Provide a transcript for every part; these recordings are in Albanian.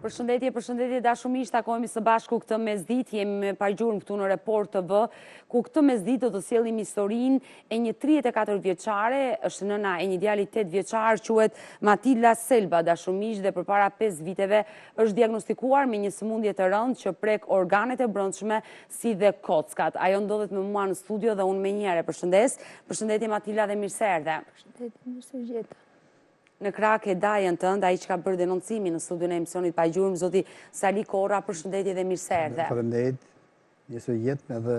Përshëndetje dashumish, takohemi së bashku këtë mesditë, jemi me pajgjurmë këtu në Report TV, ku këtë mesditë do të sjellim historinë e një 34 vjeçare, është nëna e një djali 8 vjeçar, quhet Matilda Selba dashumish, dhe përpara 5 viteve është diagnostikuar me një sëmundje të rëndë që prek organet e brendshme si dhe kockat. Ajo ndodhet me mua në studio dhe unë menjëherë përshëndes. Përshëndetje Matilda dhe mirë se erdhe. Përshëndetje, mirë se gjeta. Në krah ke dajën tënd, ai që ka bërë denoncimin në studion e emisionit Pajgjurmë, zoti Sali Korra, përshëndetje dhe mirë se erdhe. Faleminderit, njësë jetën edhe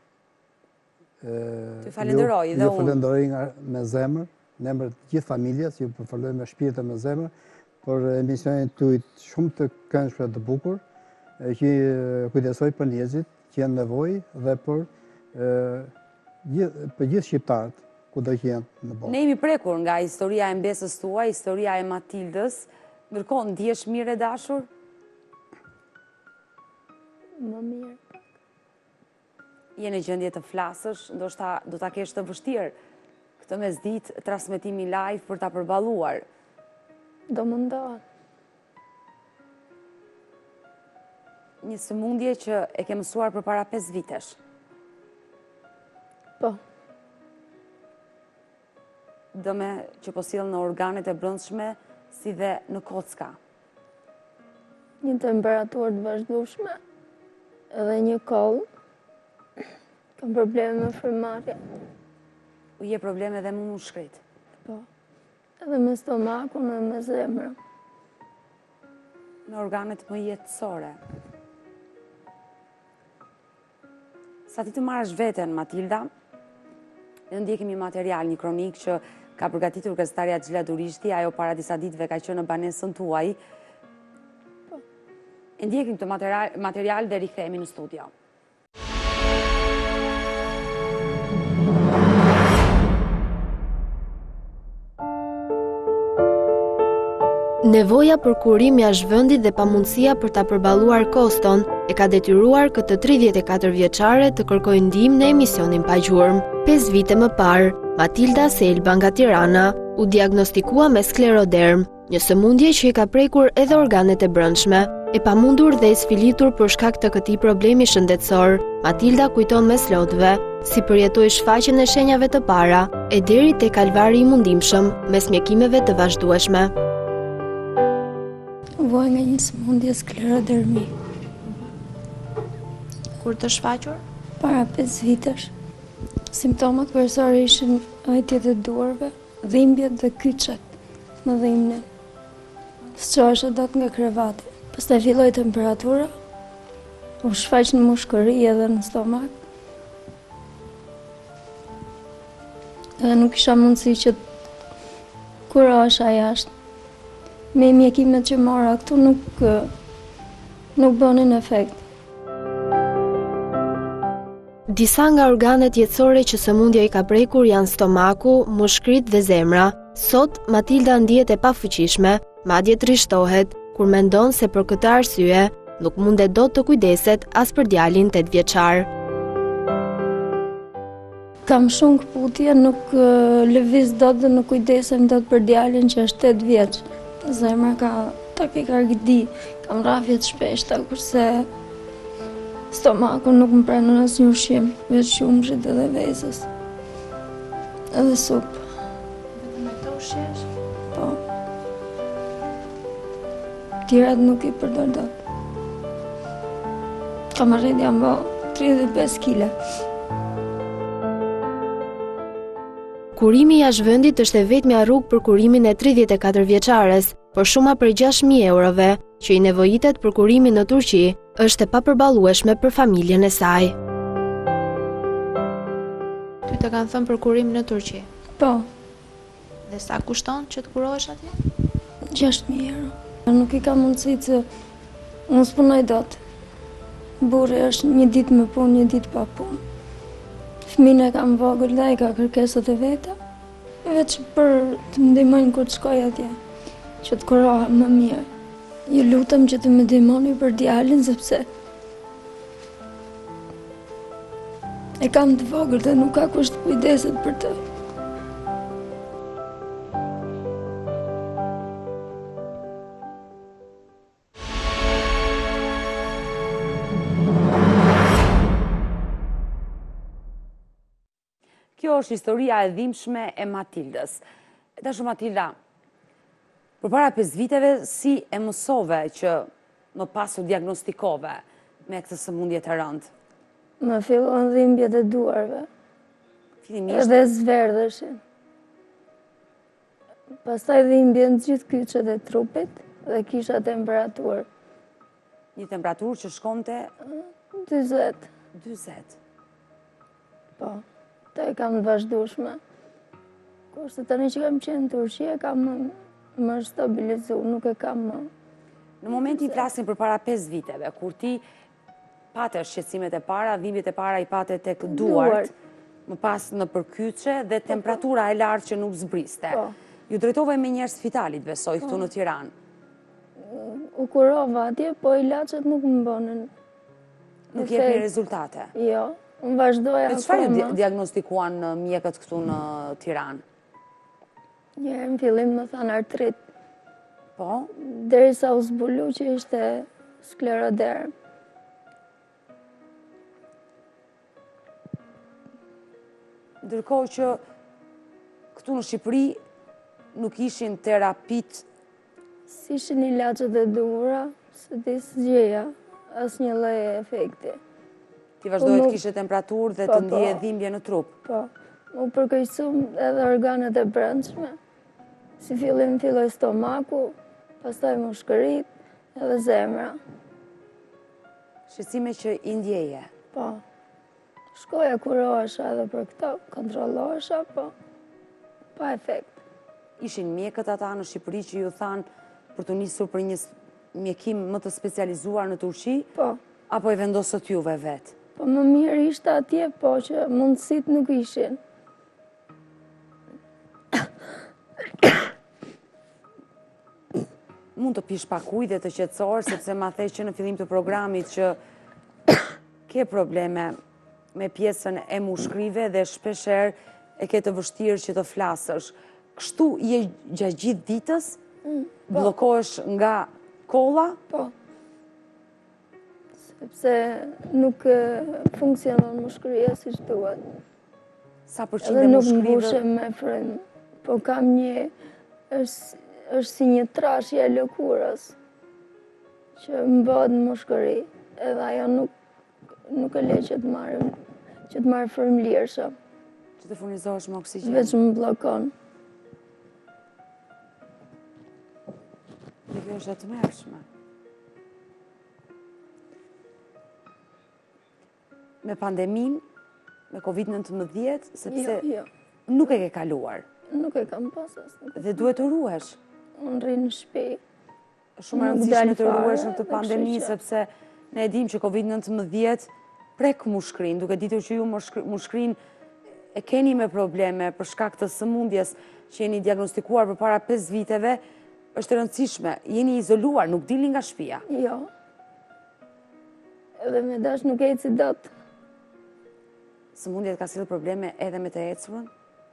Të falenderoj dhe unë. Ju falenderoj me zemër, në emër të gjithë familjes, ju përfaloj me shpirt dhe me zemër, por emisionin tuaj shumë të këndshme të bukur, që kujdesoj për njerëzit që janë nevojë dhe për gjithë shqiptarët. Ne jemi prekur nga historia e mbesës tuaj, historia e Matildës, ndërkohë ndihesh mirë e dashur? Më mirë. Je në gjendje të flasësh, ndoshta do ta kesh të vështirë këtë mesditë transmetimi live për ta përballuar. Do mundohet. Një sëmundje që e ke mësuar përpara 5 vitesh. Po. Dëme që po sjell në organet e brendshme si dhe në kocka. Një temperaturë të vazhdueshme, edhe një koll. Kam probleme me frymarrje. U je probleme edhe me mushkrit? Po. Edhe me stomakun dhe me zemrën. Në organet më jetësore. Sa ti të marrësh veten, Matilda, ne ndjekim një material, një kronik që ka përgatitur gazetarja Xhila Durishti, ajo para disa ditëve ka qenë në banesën tuaj. E ndjekim këtë material dhe rikthehemi në studio. Nevoja për kurim jashtë vendit dhe pamundësia për ta përballuar koston e ka detyruar këtë 34 vjeçare të kërkojë ndihmë në emisionin Pajgjurmë. 5 vite më parë, Matilda Selba nga Tirana u diagnostikua me skleroderm, një sëmundje që i ka prekur edhe organet e brendshme. E pamundur dhe i sfilitur për shkak të këtij problemi shëndetësor, Matilda kujton me slotëve si përjetoi shfaqjen e shenjave të para e deri te kalvari i mundimshëm mes mjekimeve të vazhdueshme. Vuaj nga një sëmundje sklerodermi. Kur të shfaqur? Para 5 vitesh. Simptomat kryesore ishin ajtjet e duarve, dhimbjet dhe kyçet në dhimbjen. S'qohesha dot nga krevati. Pastaj filloi temperatura, u shfaq në mushkëri edhe në stomak. Edhe nuk kisha mundësi që kurosha jashtë. Me mjekimet që mora këtu nuk bënin efekt. Disa nga organet jetësore që sëmundja i ka prekur janë stomaku, mushkrit dhe zemra. Sot, Matilda ndihet e pafuqishme, madje trishtohet, kur mendon se për këtë arsye nuk mundet dot të kujdeset as për djalin 8 vjeçar. Kam shumë këputje, nuk lëviz dot dhe nuk kujdesem dot për djalin që është 8 vjeç. Zemra ka takikardi, kam rrafje të shpeshta, kurse stomaku nuk më pranon asnjë ushqim, veç qumshit edhe vezës. Edhe supë. Vetëm ato ushqesh? Po. Tjerat nuk i përdor dot. Kam arrit jam bë 35 kg. Kurimi jashtë vendit është e vetmja rrugë për kurimin e 34 vjeçares, por shuma për 6.000 eurove që i nevojitet për kurimin në Turqi është e papërballueshme për familjen e saj. Ty të kanë thënë për kurim në Turqi? Po. Dhe sa kushton që të kurohesh atje? 6.000 euro. Nuk i ka mundësi që unë s'punoj dot. Burri është një ditë me punë, një ditë pa punë. Fëmijën e kam vogël dhe ai ka kërkesat e veta. Veç për të më ndihmojnë kur të shkoj atje, që të kurohem më mirë. Ju lutem që të më ndihmoni për djalin sepse e kam të vogël dhe nuk ka kush të kujdeset për të. kjo është historia e dhimbshme e Matildës. Dashur Matilda, përpara 5 viteve si e mësove që më pas u diagnostikove me këtë sëmundje të rëndë? Më fillon dhimbjet e duarve. Fillimisht Edhe zverdheshin. Pastaj dhimbje në gjithë kyçet e trupit dhe kisha temperaturë. një temperaturë që shkonte 40. 40. Po, të e kam të vazhdueshme. Kurse tani që kam qenë në Turqi e kam më stabilizu, nuk e kam më. Në momentin flasin për para 5 viteve, kur ti pate shqetësimet e para, dhimbjet e para i pate tek duart, më pas në përkyçe dhe temperatura e lartë që nuk zbriste. Po. Ju drejtove me njerëz spitalit, besoj, këtu në Tiranë. U kurova atje, po ilaçet nuk më bënin. Nuk jepni rezultate. Jo, unë vazhdoja Dhe çfarë ju diagnostikuan mjekët këtu në Tiranë? Njëherë në fillim më thanë artrit, Po, derisa u zbulu që ishte skleroderm. ndërkohë që këtu në Shqipëri nuk ishin terapit. S'ishin ilaçet e duhura, se ti s'gjeja asnjë lloj efekti. Ti vazhdoj nuk- të kishe temperaturë dhe Po, të ndije po. dhimbje në trup. Po, u përkeqësum edhe organet e brendshme. Si fillim filloi stomaku, pastaj mushkërit, edhe zemra. Shqetësime që i ndjeje. Po. Shkoja kurohesha edhe për këto, kontrollohesha, po pa efekt. Ishin mjekët ata në Shqipëri që ju thanë për të nisur për një mjekim më të specializuar në Turqi, Po, apo e vendosët juve vetë? po më mirë ishte atje, po që mundësit nuk ishin. Mund të pish pak ujë dhe të qetësor, sepse ma the që në fillim të programit që ke probleme me pjesën e mushkrive dhe shpesher e ke të vështirë që të flasësh. Kështu je gjatë gjithë ditës, bllokohesh nga kolla, Po. Sepse nuk funksionon mushkëria si duhet. sa Edhe përqind e nuk mushkrive. mbushem me frym. Po kam një, është si një trashje e lëkurës që më bëhet në mushkëri. Edhe ajo nuk e le që të marrë frymëlirshëm. Që të furnizohesh me oksigjen. Veç më bllokon. Dhe kjo është e tmerrshme. Me pandemin, me Covid-19, sepse Jo, nuk e ke kaluar nuk e kam pas asnjë. dhe duhet të ruhesh. Unë rri në shtëpi. Shumë e Nuk rëndësishme dal të ruhesh fare, në këtë dhe pandemi, kështu që- sepse ne e dim që Covid-19 prek mushkrin, duke ditur që ju mushkrin e keni me probleme për shkak të sëmundjes që jeni diagnostikuar për para 5 viteve, është e rëndësishme, jeni izoluar, nuk dilni nga shtëpia. Jo. Edhe me dash nuk eci dot. Sëmundjet ka sjellë probleme edhe me të ecurën,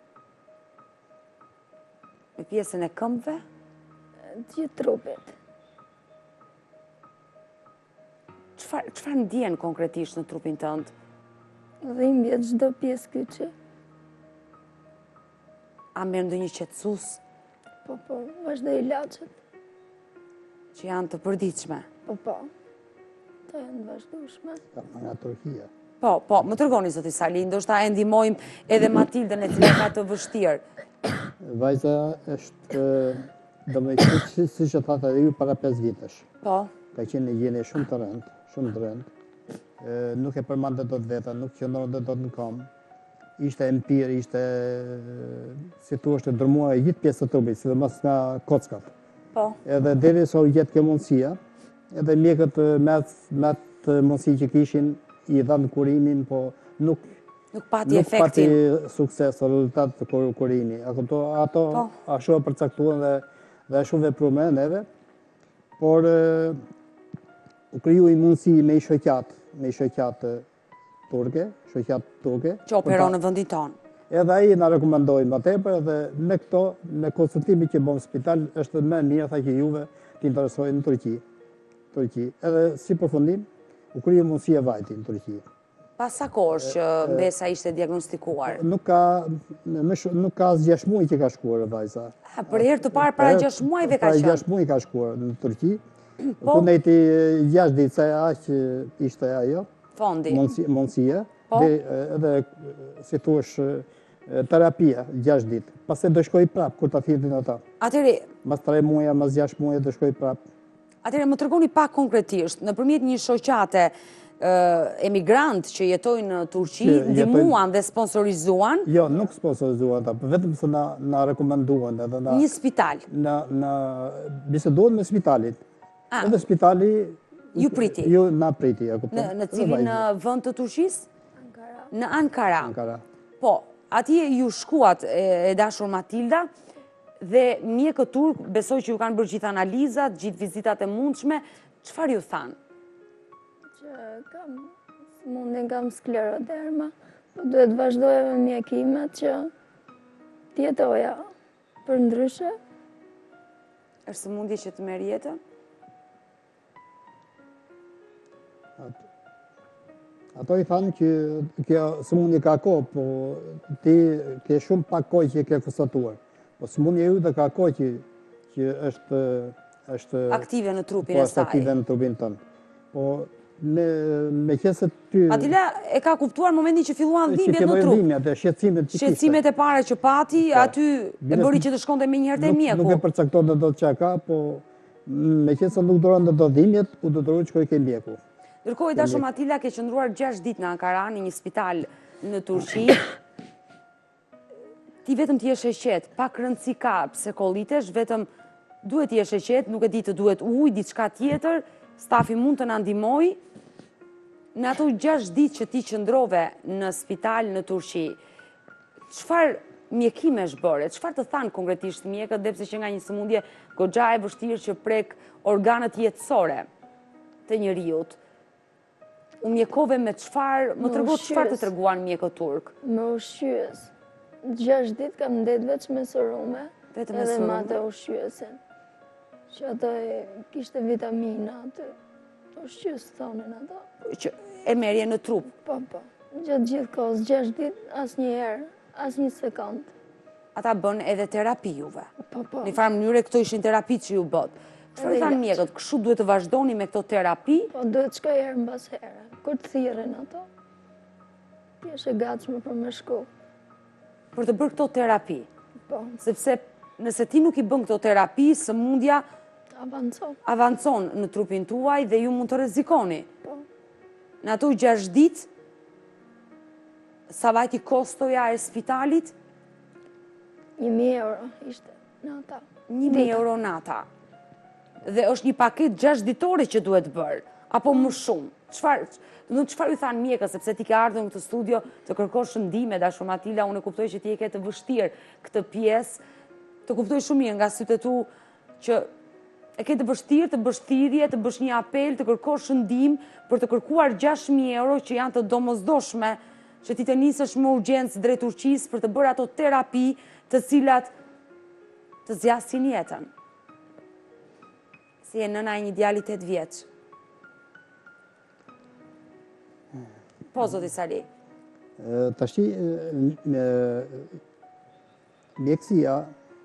me pjesën e këmbëve. Gjithë trupit. Çfarë ndjen konkretisht në trupin tënd? Dhimbje çdo pjesë kyçe. A merr ndonjë qetësues Po, vazhdoj ilaçet. që janë të përditshme? Po. To janë të vazhdueshme. Nga Turqia. Po, më tërgoni, zoti Sali, ndoshta e ndihmojmë edhe Matildën e cila ka të vështirë. Vajza është, do me këtë si që thatë edhe ju para 5 vitesh. Po, Ka qenë një gjendje shumë të rëndë, shumë të rëndë. Nuk e përmande dot veta, nuk qëndronte dot në kom. Ishte empir, ishte, si tu është dërmuar e gjithë pjesë të trupit, sidomos nga kockat. po, Edhe deri sa u gjetë kjo mundësia, edhe mjekët me atë mundësi që kishin, i dhanë kurimin, po nuk nuk pati nuk pati efektin. sukses, rezultat të kurimi. Ato Po. ashtu e përcaktuan dhe ashtu vepruan me neve, por u kriju i mundësi me i shoqat turke, Që operon në vendin tonë. Edhe ai na rekomandoi më tepër dhe me këto, me konsultimin që bëm në spital, është më mirë tha që juve të interesojnë në Turqi. Edhe si përfundim, u kriju mundësia vajti në Turqi. Pas sa kohësh që Besa ishte diagnostikuar? Nuk ka 6 muaj që ka shkuar vajza. Për herë të parë para 6 muajve ka qenë. Para 6 muaj ka shkuar në Turqi. Po nejti 6 ditë se aq ishte ajo. Fondi. Mundësia. Edhe si thuash terapia 6 ditë. Pastaj do shkoj prap kur ta thirrin ata. Atëre, mas 3 muaj, mas 6 muaj do shkoj prap. Atëre më tregoni pak konkretisht, nëpërmjet një shoqate emigrant që jetojnë në Turqi, ndihmuan dhe sponsorizuan? Jo, nuk sponsorizuan ata, vetëm se na rekomenduan edhe na një spital. Na biseduan me spitalit. Edhe spitali ju priti. Ju na priti, ja kupton. Në cilin vend të Turqisë? Ankara. Në Ankara. Ankara. Po, atje ju shkuat e dashur Matilda dhe mjekët turk besoj që ju kanë bërë gjithë analizat, gjithë vizitat e mundshme, çfarë ju thanë? Mundin kam skleroderma, po duhet vazhdoja me mjekimet që tjetoja për ndryshe. Është sëmundje që të merr jetën? Ato i thanë që kjo sëmundje ka kohë, po ti ke shumë pak kohë që ke konstatuar. Po sëmundja jote ka kohë që është aktive në trupin e saj. Po, aktive në trupin tënd. Po me qenë ty... Atila e ka kuptuar momentin që filluan dhimbjet në trup. Dhimbjet, shqetësimet që kishte. Shqetësimet e para që pati, aty e bëri që të shkonte me njëherë te mjeku. Nuk e përcakton dot çka ka, po me qenë se nuk duron dot dhimbjet, u detyruar të shkoj ke mjeku. Ndërkohë dashur Matilda ke qëndruar 6 ditë në Ankara, në një spital në Turqi. Ti vetëm ti je sheqet, pak rëndësi ka pse kollitesh, vetëm duhet ti je sheqet, nuk e di të duhet ujë, diçka tjetër, stafi mund të na ndihmojë. Në ato 6 ditë që ti qëndrove në spital në Turqi, çfarë mjekimesh bëre? Çfarë të thanë konkretisht mjekët, sepse që nga një sëmundje goxha e vështirë që prek organet jetësore të njeriut? U mjekove me çfarë? Më trego çfarë të treguan mjekët turk? Me ushqyes. 6 ditë kam ndet vetëm me serume. Edhe me atë ushqyesin. Që ato kishte vitamina atë. Ushqyes thonin ato. Që e merje në trup? Po. Gjatë gjithë kohës, 6 ditë, asnjëherë, asnjë sekond. Ata bën edhe terapi juve? Po. Në farë mënyre këto ishin terapi që ju bët. Çfarë thanë mjekët? Kështu duhet të vazhdoni me këto terapi? Po, duhet shkoj herë mbas here. Kur të thirrin ato, ti je e gatshme për me shku. Për të bërë këto terapi? Po. Sepse nëse ti nuk i bën këto terapi, sëmundja avancon në trupin tuaj dhe ju mund të rrezikoni. Po. Në ato 6 ditë, sa vajti kostoja e spitalit? 1.000 euro ishte nata. 1.000 euro nata. Dhe është një paket 6 ditore që duhet bërë, apo më shumë. Çfarë ju thanë mjekët, sepse ti ke ardhur në këtë studio të kërkosh ndihmë, dashur Matilda, unë e kuptoj që ti e ke të vështirë këtë pjesë, të kuptoj shumë mirë nga sytë e tu që e ke të vështirë, të bësh thirrje, të bësh një apel, të kërkosh ndihmë për të kërkuar 6.000 euro që janë të domosdoshme, që ti të nisësh me urgjencë drejt Turqisë për të bërë ato terapi të cilat të zgjasin jetën. Si e nëna e një djali 8 vjeç. Po, zoti Sali. Tashi, mjekësia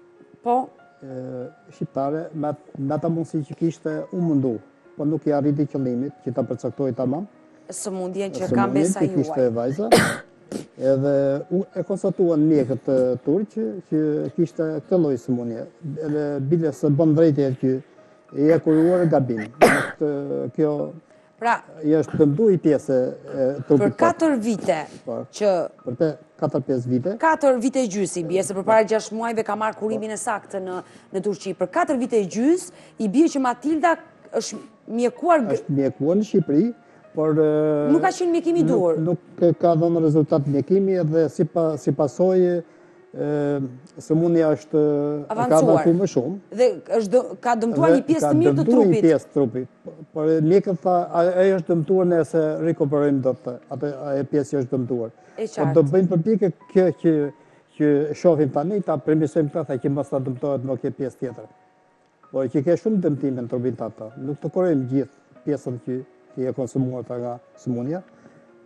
shqiptare, me ta mundësi që kishte u mundu, po nuk i arriti qëllimit që ta përcaktoi tamam. Sëmundjen që ka Besa juaj. Kishte vajza. Edhe e konstatuan mjekët turqë që kishte këtë lloj sëmundje. Edhe bile se bën drejtë që e kuruar gabim. Kjo është dëmtuar i pjesë e trupit. Për 4 vite që... Për 4-5 vite. 4 vite e gjys i bie, se përpara 6 muajve ka marrë kurimin e saktë në Turqi. Për 4 vite e gjys i bie që Matilda është mjekuar... Është mjekuar në Shqipëri, por... Nuk ka qenë mjekimi i duhur. Nuk ka dhënë rezultat mjekimi dhe si pasojë sëmundja është ka avancuar më shumë. Dhe ka dëmtuar një pjesë të mirë të trupit. Ka dëmtuar një pjesë të trupit. Por mjekët tha, ajo është dëmtuar nëse rikuperojmë dot atë pjesë që është dëmtuar. Po do bëjmë përpjekje kjo që shohim tani, ta premisojmë këtë që mos ta dëmtohet më kjo pjesë tjetër. Por që ke shumë dëmtime në trupin tata. Nuk të kurojmë gjithë pjesën që e konsumuar nga sëmundja.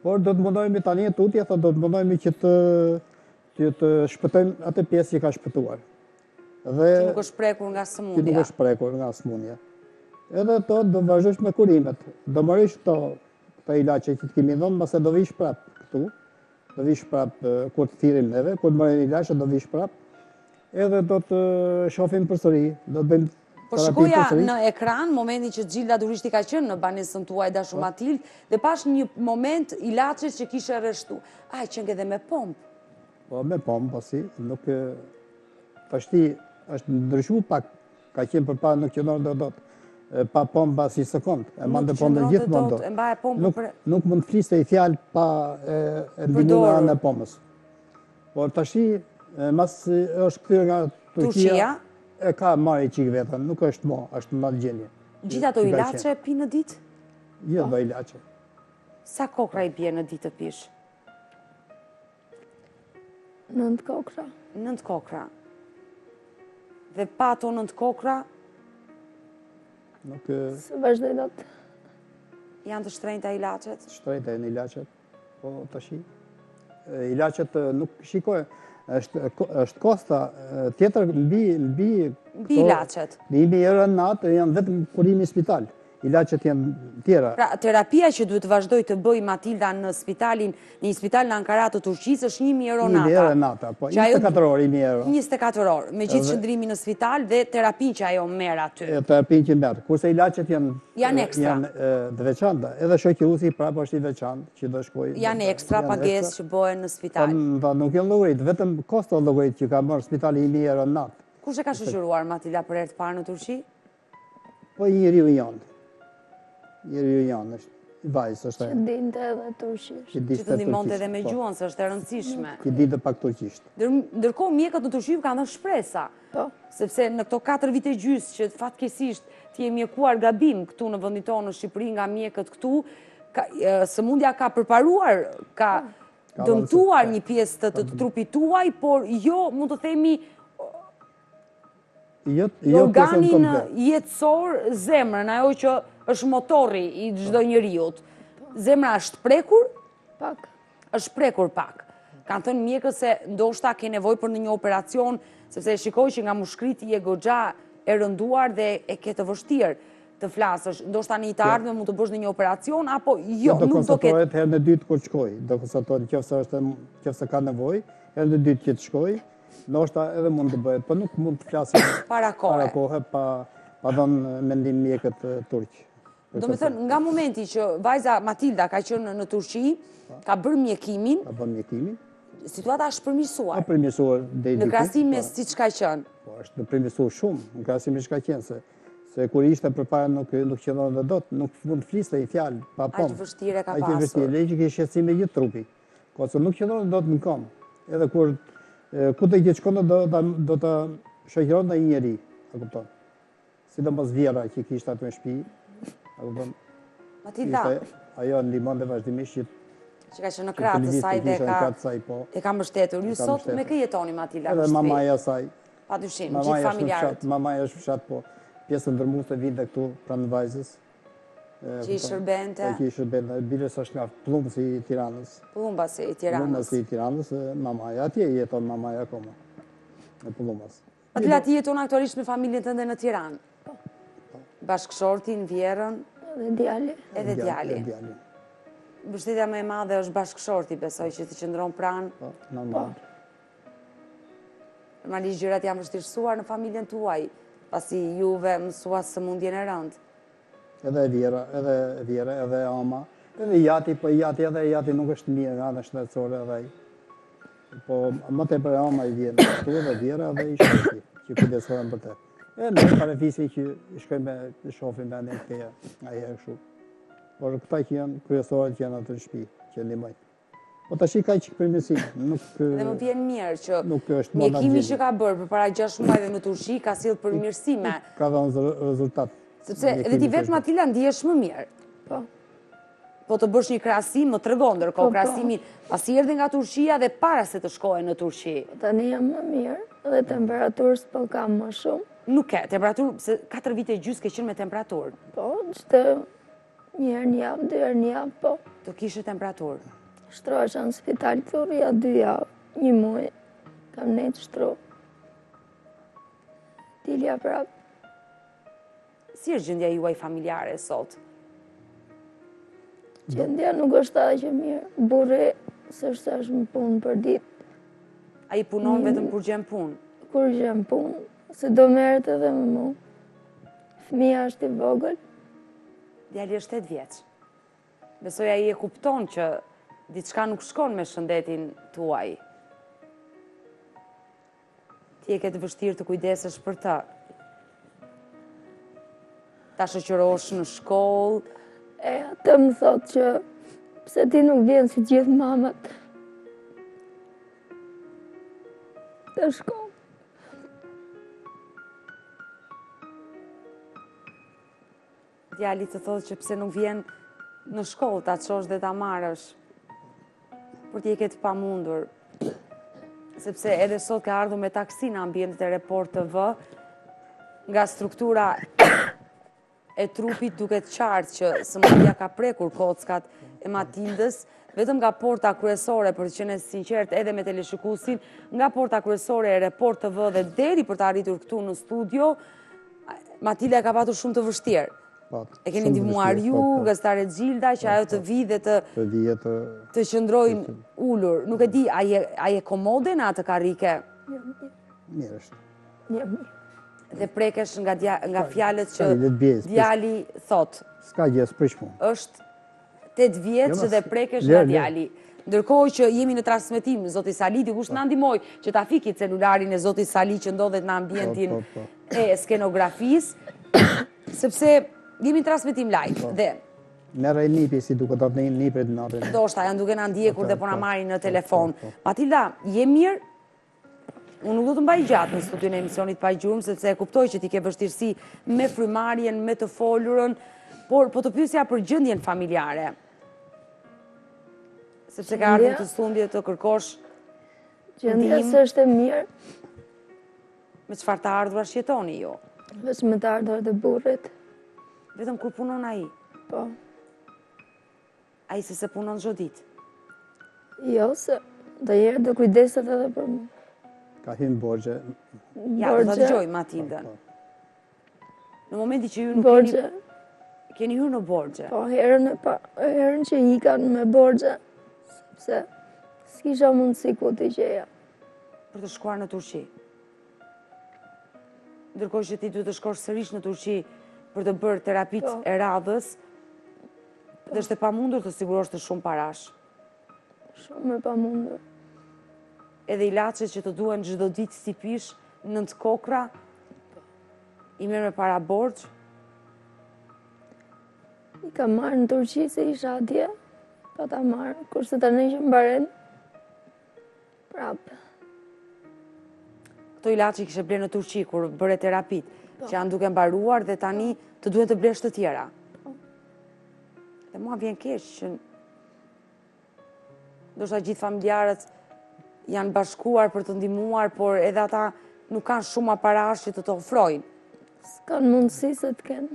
Por do të mundohemi tani e tutje, do të mundohemi që të shpëtojmë atë pjesë që ka shpëtuar. Që nuk është prekur nga Që nuk sëmundja. është prekur nga sëmundja. Edhe to do vazhdosh me kurimet. Do marrësh këto ilaçe që të kemi dhënë, mbase do vish prap këtu. Do vish prap kur të thirrim neve, kur të marrim ilaçe do vish prap. Edhe do të shohim përsëri, do të bëjmë Po terapi shikoja përsëri. në ekran, momentin që Gjilda Durishti ka qenë në banesën tuaj Dashu Matild, dhe pash një moment ilaçes që kishe rreshtu. Ai qenë edhe me pompë. Po me pompë, po si, nuk tashti është ndryshu pak, ka qenë përpara nuk qëndron dot. Pa pompë pas një sekond, e mande pompën gjithmonë dot. E mbaje pompën për... Nuk mund të fliste i fjalë pa e ndihmuar në pompës. Por tashi, mas është kthyer nga Turqia, e ka marrë çik vetën, nuk është mo, është në gjendje. Gjithë ato ilaçe pi në ditë? Jo, do ilaçe. Sa kokra i bie në ditë të pish? 9 kokra. 9 kokra. Dhe pa ato 9 kokra, Nuk Se vazhdoj dot. janë të shtrenjta ilaçet? shtrejta e në ilaçet, po tashi. Ilaçet nuk shikoj, është kosta tjetër mbi ilaçet. Mbi erën natë janë vetëm kurimi në spital. Ilaçet janë tjera. Pra, terapia që duhet vazhdoj të bëj Matilda në një spital në Ankara të Turqisë është 1.000 euro nata. 1.000 euro nata, po 24 orë 1.000 euro. 24 orë, me gjithë qëndrimin në spital dhe terapin që ajo merr aty. Terapin që merr. Kurse ilaçet janë ekstra. Janë të veçanta. Edhe shoqëruesi prapë është i veçantë që do shkojë. Janë ekstra pagesë që bëhen në spital. Po nuk janë llogarit, vetëm kosto llogarit që ka marrë spitali 1.000 euro natë. Kush e ka shoqëruar Matilda për herë të parë në Turqi? Po i njeriu janë. Njeriu janë, është i vajzë, është Që dinte edhe turqisht. Që të ndihmonte edhe me gjuhën, se është e rëndësishme. Që dinte pak turqisht. Ndërkohë mjekët në Turqi kanë dhënë shpresa. Po. Sepse në këto 4 vite gjysmë që fatkeqësisht ti je mjekuar gabim këtu në vendin tonë në Shqipëri nga mjekët këtu, sëmundja ka përparuar, ka dëmtuar një pjesë të trupit tuaj, por jo, mund të themi, organin jetësor, zemrën, ajo që është motori i çdo njeriut. Zemra është prekur? Pak. Është prekur pak. Kanë thënë mjekët se ndoshta ke nevojë për në një operacion, sepse shikoj që nga mushkriti je goxha e rënduar dhe e ke të vështirë të flasësh. Ndoshta në të ardhmen mund të bësh në një operacion, apo jo, nuk do ketë. Do konstatohet herën e dytë kur shkoj. Do konstatohet nëse ka nevojë, herën e dytë që të shkoj, ndoshta edhe mund të bëhet, po nuk mund të flasim para kohë, pa dhënë mendim mjekët turq. Do me thënë, nga momenti që vajza Matilda ka qenë në Turqi, ka bërë mjekimin, situata është përmirësuar. Përmirësuar në krahasim me siç ka qenë. Po, është përmirësuar shumë, në krahasim me çka qenë, se kur ishte përpara nuk qëndronte dot, nuk mund të fliste i fjalë pa pompë. Aq vështirë ka pasur. Aq vështirë, leji që kishte shqetësim me gjithë trupi. Kurse nuk qëndronte dot në kom. Edhe kur ku të gjithë shkonte do ta shoqëronte një njerëz, e kupton. Sidomos vjera që kishte aty në shtëpi. Matilda, ajo ndihmonte vazhdimisht që ka qenë në krahët të saj dhe e ka mbështetur. Ju sot me kë jetoni Matilda? Edhe mamaja saj. Padyshim, gjithë familjarët. Mamaja është fshat, po pjesën ndërmuese vinte këtu pranë vajzës. Që i shërbente. Që i shërbente, bilës është nga Plumbasi i Tiranës. Plumbasi i Tiranës. Plumbasi i Tiranës, mamaja atje jeton mamaja akoma. Në Plumbas. Matilda, ti jeton aktualisht me familjen tënde në Tiranë. Bashkëshortin, vjerën. Edhe djali. Mbështetja më e madhe është bashkëshorti, besoj që të qëndron pranë. Po, normal. Normalisht gjërat janë vështirësuar në familjen tuaj, pasi juve mësua sëmundjen e rëndë. Edhe vjera, edhe ama, edhe jati, po jati nuk është mirë nga në shëndetësore edhe ai. Po më tepër ama i vjen këtu edhe vjera edhe i shoqi, që kujdesohen për të. Në parafisi që shkojmë të shohim me anë këja, nga herë kështu. Por këta që janë kryesorët që janë atë në shtëpi, që ndihmojnë. Po tash ka që përmirësim, nuk... Dhe më vjen mirë që mjekimi që ka bërë përpara 6 muajve në Turqi ka sjellë përmirësime. Ka dhënë rezultat. Sepse edhe ti vetë Matilda ndihesh më mirë. Po. Po të bësh një krahasim, më tregon ndërkohë krahasimin pasi erdhi nga Turqia dhe para se të shkojë në Turqi. Tani jam më mirë dhe temperaturës po kam më shumë. Nuk ke temperaturë, se 4 vite gjysmë ke qenë me temperaturë. Po, çdo Një herë një javë, 2 herë një javë, po. Të kishe temperaturë. Shtrohesh në spital këtu, ja 2 javë, 1 muaj, kam nejtë shtro. Dilja prapë. Si është gjendja juaj familjare sot? Gjendja nuk është aq e mirë. Burri s'është as në punë për ditë. A i punon vetëm kur gjen punë? Kur gjen punë, se do merret edhe me mua. Fëmia është i vogël. Djali është 8 vjeç. Besoj ai e kupton që diçka nuk shkon me shëndetin tuaj. Ti e ke të vështirë të kujdesesh për të. Ta shoqërosh në shkollë. E atë më thotë që pse ti nuk vjen si gjithë mamat të shkollë. Djali të thotë që pse nuk vjen në shkollë ta çosh dhe ta marrësh. Por ti e ke të pamundur. Sepse edhe sot ka ardhur me taksi në ambientet e Report TV, nga struktura e trupit duket qartë që sëmundja ka prekur kockat e Matildës, vetëm nga porta kryesore, për të qenë sinqert edhe me teleshikuesin, nga porta kryesore e Report TV dhe deri për të arritur këtu në studio, Matilda e ka patur shumë të vështirë. E keni ndihmuar ju, gazetare Gjilda, që ajo të vi dhe të qëndrojnë ulur. Nuk e di, a je komode në atë karrike? Mirë është. Mirë. Dhe prekesh nga fjalët që djali thot. S'ka gjë s'prish punë. Është 8 vjeç dhe prekesh nga djali. Ndërkohë që jemi në transmetim, zoti Sali, dikush na ndihmoj që ta fiki celularin e zotit Sali që ndodhet në ambientin e skenografisë, sepse jemi në transmetim live dhe merrej nipi si duke të nipet në natën. Ndoshta janë duke na ndjekur dhe po na marrin në telefon. Matilda, je mirë? Unë nuk do të mbaj gjatë në studion e emisionit Pa Gjurmë, sepse e kuptoj që ti ke vështirësi me frymarrjen, me të folurën, por po të pyesja për gjendjen familjare. Sepse ka ardhur të sundje të kërkosh gjendja është e mirë. Me çfarë të ardhura shjetoni ju? Vetëm me të ardhurat e burrit. Vetëm kur punon ai? Po. Ai se punon çdo ditë? Jo, se ndonjëherë do kujdeset edhe për mua. Ka hyrë borxhe. Ja, do ta dëgjoj Matildën. Në momentin që ju nuk keni hyrë në borxhe. Po, herën që ikan me borxhe, sepse s'kisha mundësi ku t'i gjeja. Për të shkuar në Turqi. Ndërkohë që ti duhet të shkosh sërish në Turqi për të bërë terapitë e radhës, dhe është e pamundur të sigurosh të shumë parash. Shumë e pamundur. Edhe ilaçet që të duhen çdo ditë si pish, 9 kokra, i merr me para borxh. I kam marrë në Turqi se isha atje, pa ta marrë, kurse tani që mbaren, prapë. Këto ilaçe kishe blerë në Turqi kur bëre terapit, që janë duke mbaruar dhe tani të duhet të blesh të tjera. Dhe mua vjen keq që ndoshta gjithë familjarët janë bashkuar për të ndihmuar, por edhe ata nuk kanë shumë aparash që të të ofrojnë. S'kan mundësi se të kenë.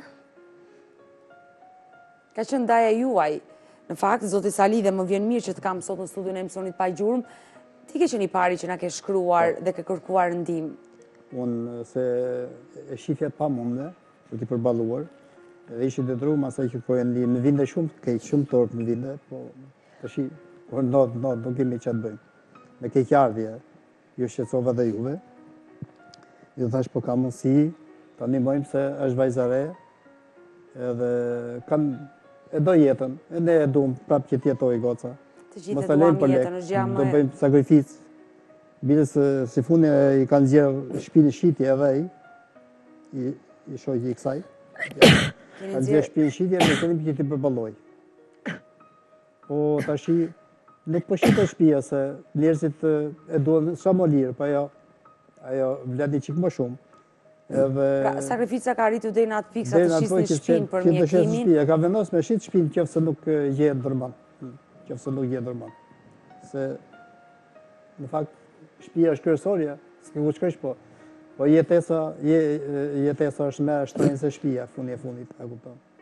Ka qenë ndaja juaj. Në fakt, zoti Sali, dhe më vjen mirë që të kam sot në studion e emisionit Pa Gjurmë, ti ke qenë i pari që na ke shkruar dhe ke kërkuar ndihmë. Unë se e shifja pa mundë, për t'i përballuar, edhe ishi detruar asaj që po e ndihmë. Në vinde shumë të keq, shumë torp në vinde, po tash kur not nuk kemi çfarë bëjmë. Me keqardhje, ju shqetësova dhe juve. Ju thash po ka mundësi, ta ndihmojmë se është vajza re, edhe e do jetën, e ne e duam prapë që t'jetoj goca. Të gjithë e duam jetën, është gjë më do bëjmë sakrificë. Bile se si fundi i kanë zgjerë shtëpinë shitje edhe ai, i shoqi i kësaj. Kanë zgjerë shtëpinë shitje dhe kemi që t'i përballoj. Po tashi nuk po shitoj shtëpia se njerëzit e duan sa më lirë, po ajo vlen një çik më shumë. Sakrifica ka arritur deri në atë pikë sa të shisni shtëpinë për mjekimin. Ka vendosur me shit shtëpinë nëse nuk gjehet ndërmend. Nëse nuk gjehet ndërmend. Se në fakt shtëpia është kryesorja, s'ke ku shkosh po. Po jetesa është më shtrenjtë se shtëpia fundi e fundit, e kupton.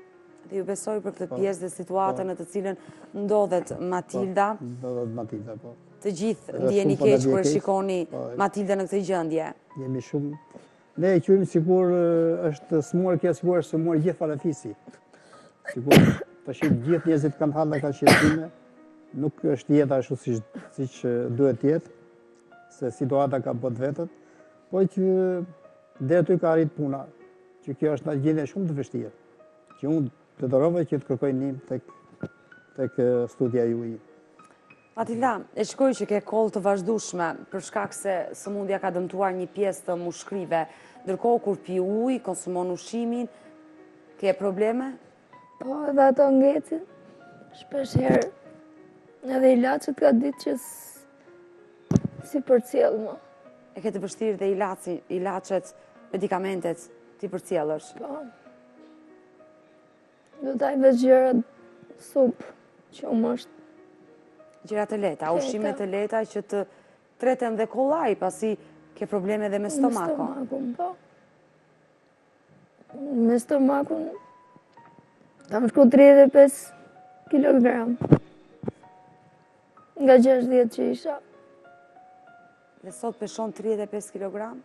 Dhe ju besoj për këtë pjesë dhe situatën në të cilën ndodhet Matilda. Ndodhet Matilda, po. Të gjithë ndjeni keq kur e shikoni Matilda në këtë gjendje. Jemi shumë... Ne e qyrim sigur është smur, kjo sigur është smur gjithë farafisi. Sigur, të shqip gjithë njerëzit kanë hallë ka shqetësime, nuk është jeta ashtu siç duhet jetë, se situata ka bot vetët, po që dhe aty ka arrit puna, që kjo është në gjendje shumë të vështirë, që unë të dorova që të kërkoj ndihmë tek studia juaj. Matilda, e shkoj që ke kollë të vazhdueshme për shkak se sëmundja ka dëmtuar një pjesë të mushkrive. Ndërkohë kur pi ujë, konsumon ushqimin, ke probleme? Po, edhe ato ngecin, shpesh herë. Edhe ilaçet ka ditë që si përcjell më. E ke të vështirë dhe ilaçet, medikamentet ti përcjellësh? Po. Do taj veç gjërat supë, që është. Gjërat e leta, ushqimet e leta që të treten dhe kollaj, pasi ke probleme dhe me stomakon. Me stomakun, po. Me stomakun, kam shku 35 kilogram. Nga 60 që isha. Dhe sot peshon 35 kilogram?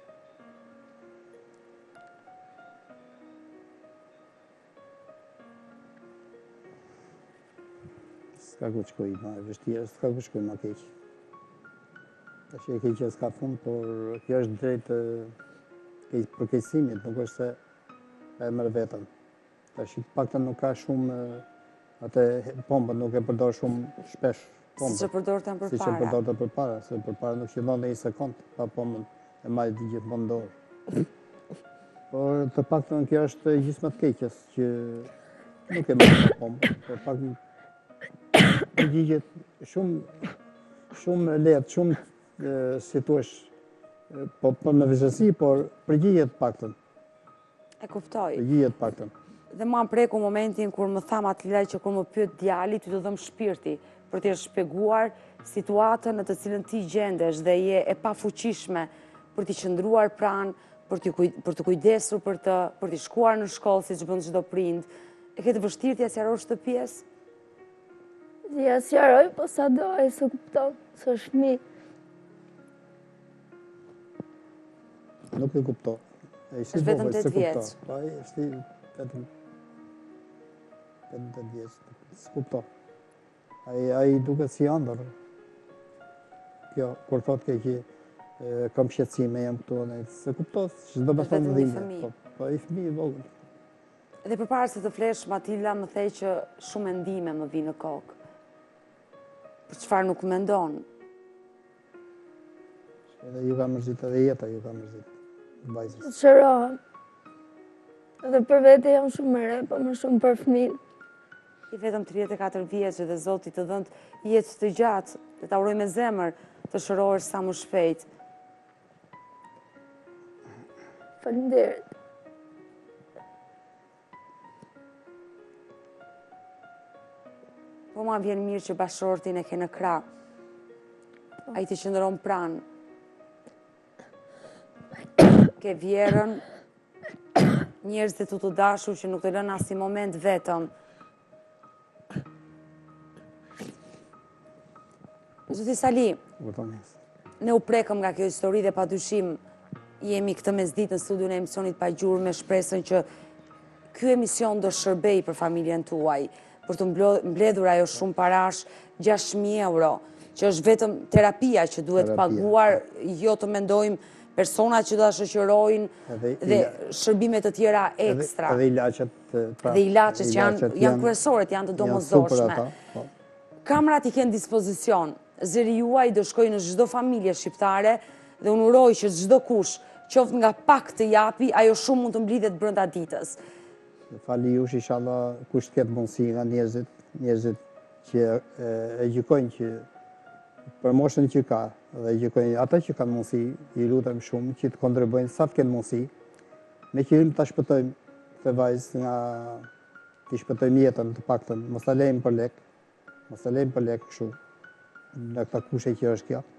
S'ka ku shkoj ma e vështirë, s'ka ku shkoj ma keq. Tash e keqja s'ka fund, por kjo është drejt përkeqësimit, nuk është se e merr vetën. Tash paktën nuk ka shumë atë pompën, nuk e përdor shumë shpesh pompën. Si që përdorten përpara. Si që përdorte përpara, se përpara nuk qëllon dhe 1 sekond pa pompën e majtë gjithmonë dorë. Por të paktën kjo është gjysma të keqes, që nuk e merr pompën, por paktën përgjigjet shumë lehtë, shumë si thuash, po me vështirësi, por përgjigjet paktën. E kuptoj. Përgjigjet paktën. Dhe mua më preku momentin kur më tha Matilda që kur më pyet djali, ty të dhëm shpirti për t'i shpjeguar situatën në të cilën ti gjendesh dhe je e pafuqishme për t'i qëndruar pranë, për të kujdesur për të, për t'i shkuar në shkollë siç bën çdo prind. E ke të vështirë t'ja sqarosh këtë pjesë? Ja sqaroj, po sa do ai se kupton, se është fëmijë. Nuk e kupton. Është vetëm 8 vjeç. Po ai është vetëm 8 vjeç. S'kupton. Ai duket si ëndër. Kjo, kur thot që kam shqetësime, jam këtu, se kupton, ç'do të thonë dhimbje. Po ai fëmijë i vogël. Dhe përpara se të flesh, Matilda më thej që shumë mendime më vi në kokë. Për çfarë nuk mendon? Edhe ju ka mërzit, edhe jeta ju ka mërzit. Vajzës. Shërohem. Edhe për vete jam shumë më re, po më shumë për fëmijë. I vetëm 34 vjeçë dhe Zoti të dhënë jetë të gjatë, dhe ta uroj me zemër të shërohesh sa më shpejt. Faleminderit. Po ma vjen mirë që bashortin e ke në krah. Ai të qëndron pranë. Ke vjerën, njerëz të tu të dashur që nuk të lënë asnjë moment vetëm. Zoti Sali, ne u prekëm nga kjo histori dhe padyshim jemi këtë mesditë në studion e emisionit Pa Gjurmë me shpresën që ky emision do shërbej për familjen tuaj, për të mbledhur ajo shumë parash, 6.000 euro, që është vetëm terapia që duhet paguar, jo të mendojmë personat që do të shoqërojnë dhe shërbimet të tjera ekstra. Edhe ilaçet. Dhe ilaçet që janë kryesorët, janë të domosdoshme. Kamrat i kënë dispozicion, zëri juaj do shkoj në çdo familje shqiptare dhe unë uroj që çdo kush, qoftë nga pak të japi, ajo shumë mund të mblidhet brenda ditës. Fali jush, inshallah, kush të ketë mundësi nga njerëzit që e gjykojnë që për moshën që ka, dhe gjykojnë ata që kanë mundësi, i lutem shumë që të kontribuojnë sa të kenë mundësi, me qëllim ta shpëtojmë këtë vajzë nga të shpëtojmë jetën të paktën, mos ta lejmë për lek kështu, në këta kushe që është kjo.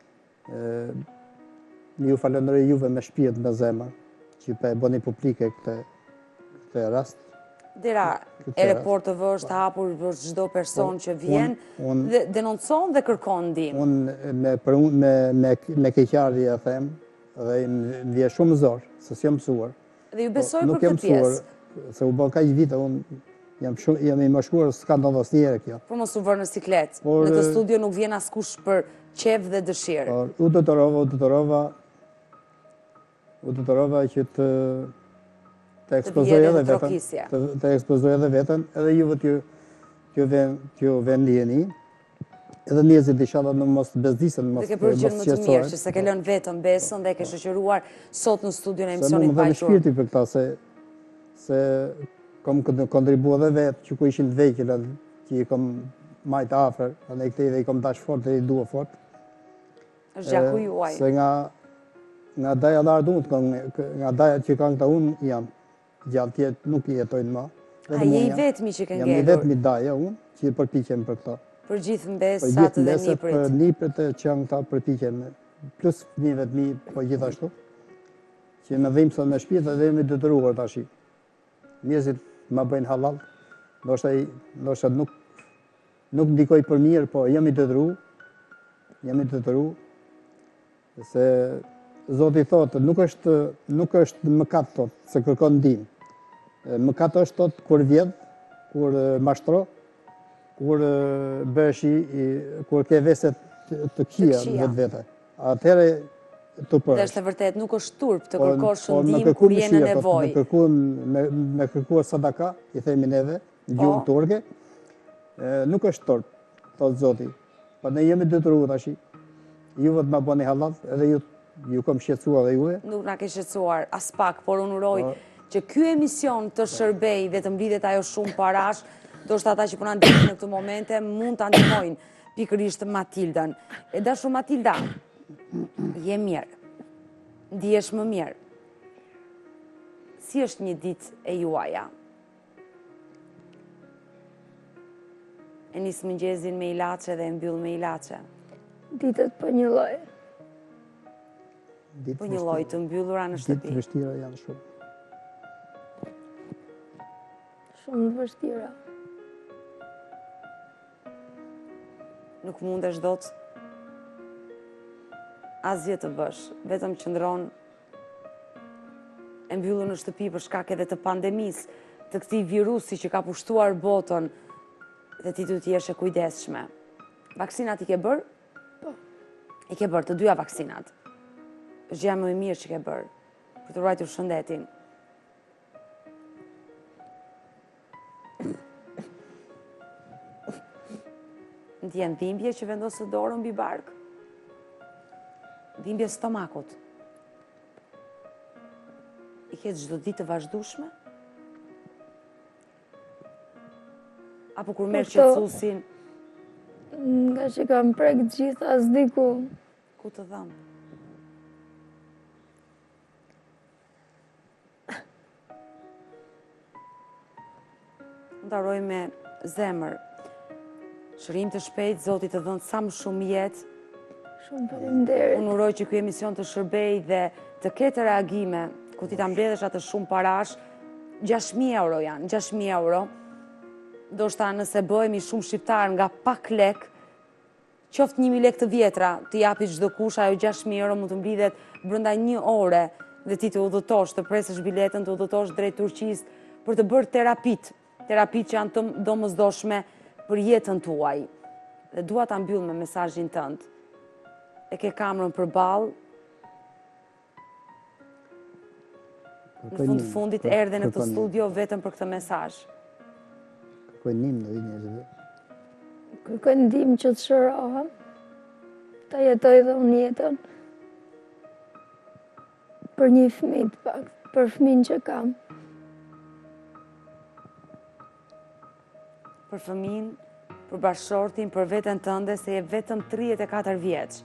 Ju falenderoj juve me shpirt, me zemër, që po e bëni publike këtë rast, Dera e Report TV është hapur për çdo person që vjen dhe denoncon dhe kërkon ndihmë. Unë me keqardhje ja them, dhe më vje shumë zor, se s'jam mësuar. Dhe ju besoj për Nuk jam këtë pjesë. mësuar, se u bë kaq vite, unë jam i mashkuar, s'ka ndodhur asnjëherë kjo. Por mos u vër në siklet. Në këtë studio nuk vjen askush për qef dhe dëshirë. U detyrova që të ekspozoj edhe veten, të ekspozoj edhe veten, edhe juve t'ju vjen ndjeni, edhe njerëzit inshallah në mos bezdisen, mos Dhe ke bërë gjën më të mirë, që se ke lënë vetëm besën dhe ke shoqëruar sot në studion e emisionit Pa Gjurmë. Se më dhe me shpirti për këta, se kom kontribuar dhe vetë që ku ishin të vejkjela, që i kom majtë afer, dhe i këtej dhe i kom dash fort dhe i dua fort. Është gjaku juaj. Se nga daja lardë unë, nga daja që kanë këta unë, jam gjallë tjetë, nuk i jetojnë ma. A je i vetëmi që ke ngelur? Jam i vetëmi daja unë, që i përpiqem për këta. Për gjithë mbesat dhe niprit? Për niprit që janë këta përpiqem, plus fëmijëve të mi, po gjithashtu, që me dhimë sot me shpirë dhe jemi detyruar tash. Njerëzit ma bëjnë halal, ndoshta nuk ndikoj për mirë, po jam i detyru, se Zoti thotë, nuk është mëkat thotë, se kërkon ndihmë. Mëkat është thotë kur vjedh, kur mashtro, kur kur ke veset të këqija vetë. Atëherë të përsh. Dhe është e vërtet, nuk është turp të kërkosh shëndim kur je në nevojë. Me kërkuar sadaka, i themi neve, në gjuhën turke, nuk është turp, thotë Zoti. Po ne jemi detyruar tash. Juve të ma bëni halal, edhe ju kom shqetësuar dhe juve. Nuk na ke shqetësuar as pak, por unë uroj që ky emision të shërbej dhe të mblidhet ajo shumë parash, do shtë ata që po na ndihmojnë në këtë momente mund ta ndihmojnë pikërisht Matildën. E dashur Matilda, je mirë, ndihesh më mirë. Si është një ditë e juaja? E nis mëngjesin me ilaçe dhe e mbyll me ilaçe? Ditët për një lloj. Po një lloj të mbyllura në shtëpi. Ditë vështira janë shumë. Shumë të vështira. Nuk mundesh dot asgjë të bësh, vetëm qëndron e mbyllur në shtëpi për shkak edhe të pandemisë, të këtij virusi që ka pushtuar botën dhe ti duhet të jesh e kujdesshme. Vaksinat i ke bërë? Po. I ke bërë të dyja vaksinat. Është gjëja më e mirë që ke bërë për të ruajtur shëndetin. Ndjen dhimbje që vendosë dorën mbi bark? Dhimbje stomakut? I ke çdo ditë të vazhdueshme? Apo kur merr qetësusin? Nga që kam prek gjitha, s'di ku. Ku të dhëmë? Ndaroj me zemër. Shërim të shpejt, Zoti të dhënë sa më shumë jetë. Shumë faleminderit. Unë uroj që ky emision të shërbej dhe të ketë reagime, ku ti ta mbledhesh atë shumë parash, 6.000 euro janë, 6.000 euro. Do shta nëse bëhemi shumë shqiptar nga pak lek, qoftë 1.000 lek të vjetra, të japi çdo kush, ajo 6.000 euro mund të mblidhet brenda 1 ore dhe ti të udhëtosh, të presësh biletën, të udhëtosh drejt Turqisë për të bërë terapit që janë të domosdoshme për jetën tuaj. Dhe dua ta mbyll me mesazhin tënd. E ke kamrën përballë. Në fundit erdhe në këtë studio vetëm për këtë mesazh. Kërkoj ndihmë në njerëzve. Kërkoj ndihmë që të shërohem. Ta jetoj dhe unë jetën. Për një fëmijë të pak, për fëmijën që kam. Për fëmijën, për bashkëshortin, për veten tënde, se je vetëm 34 vjeç.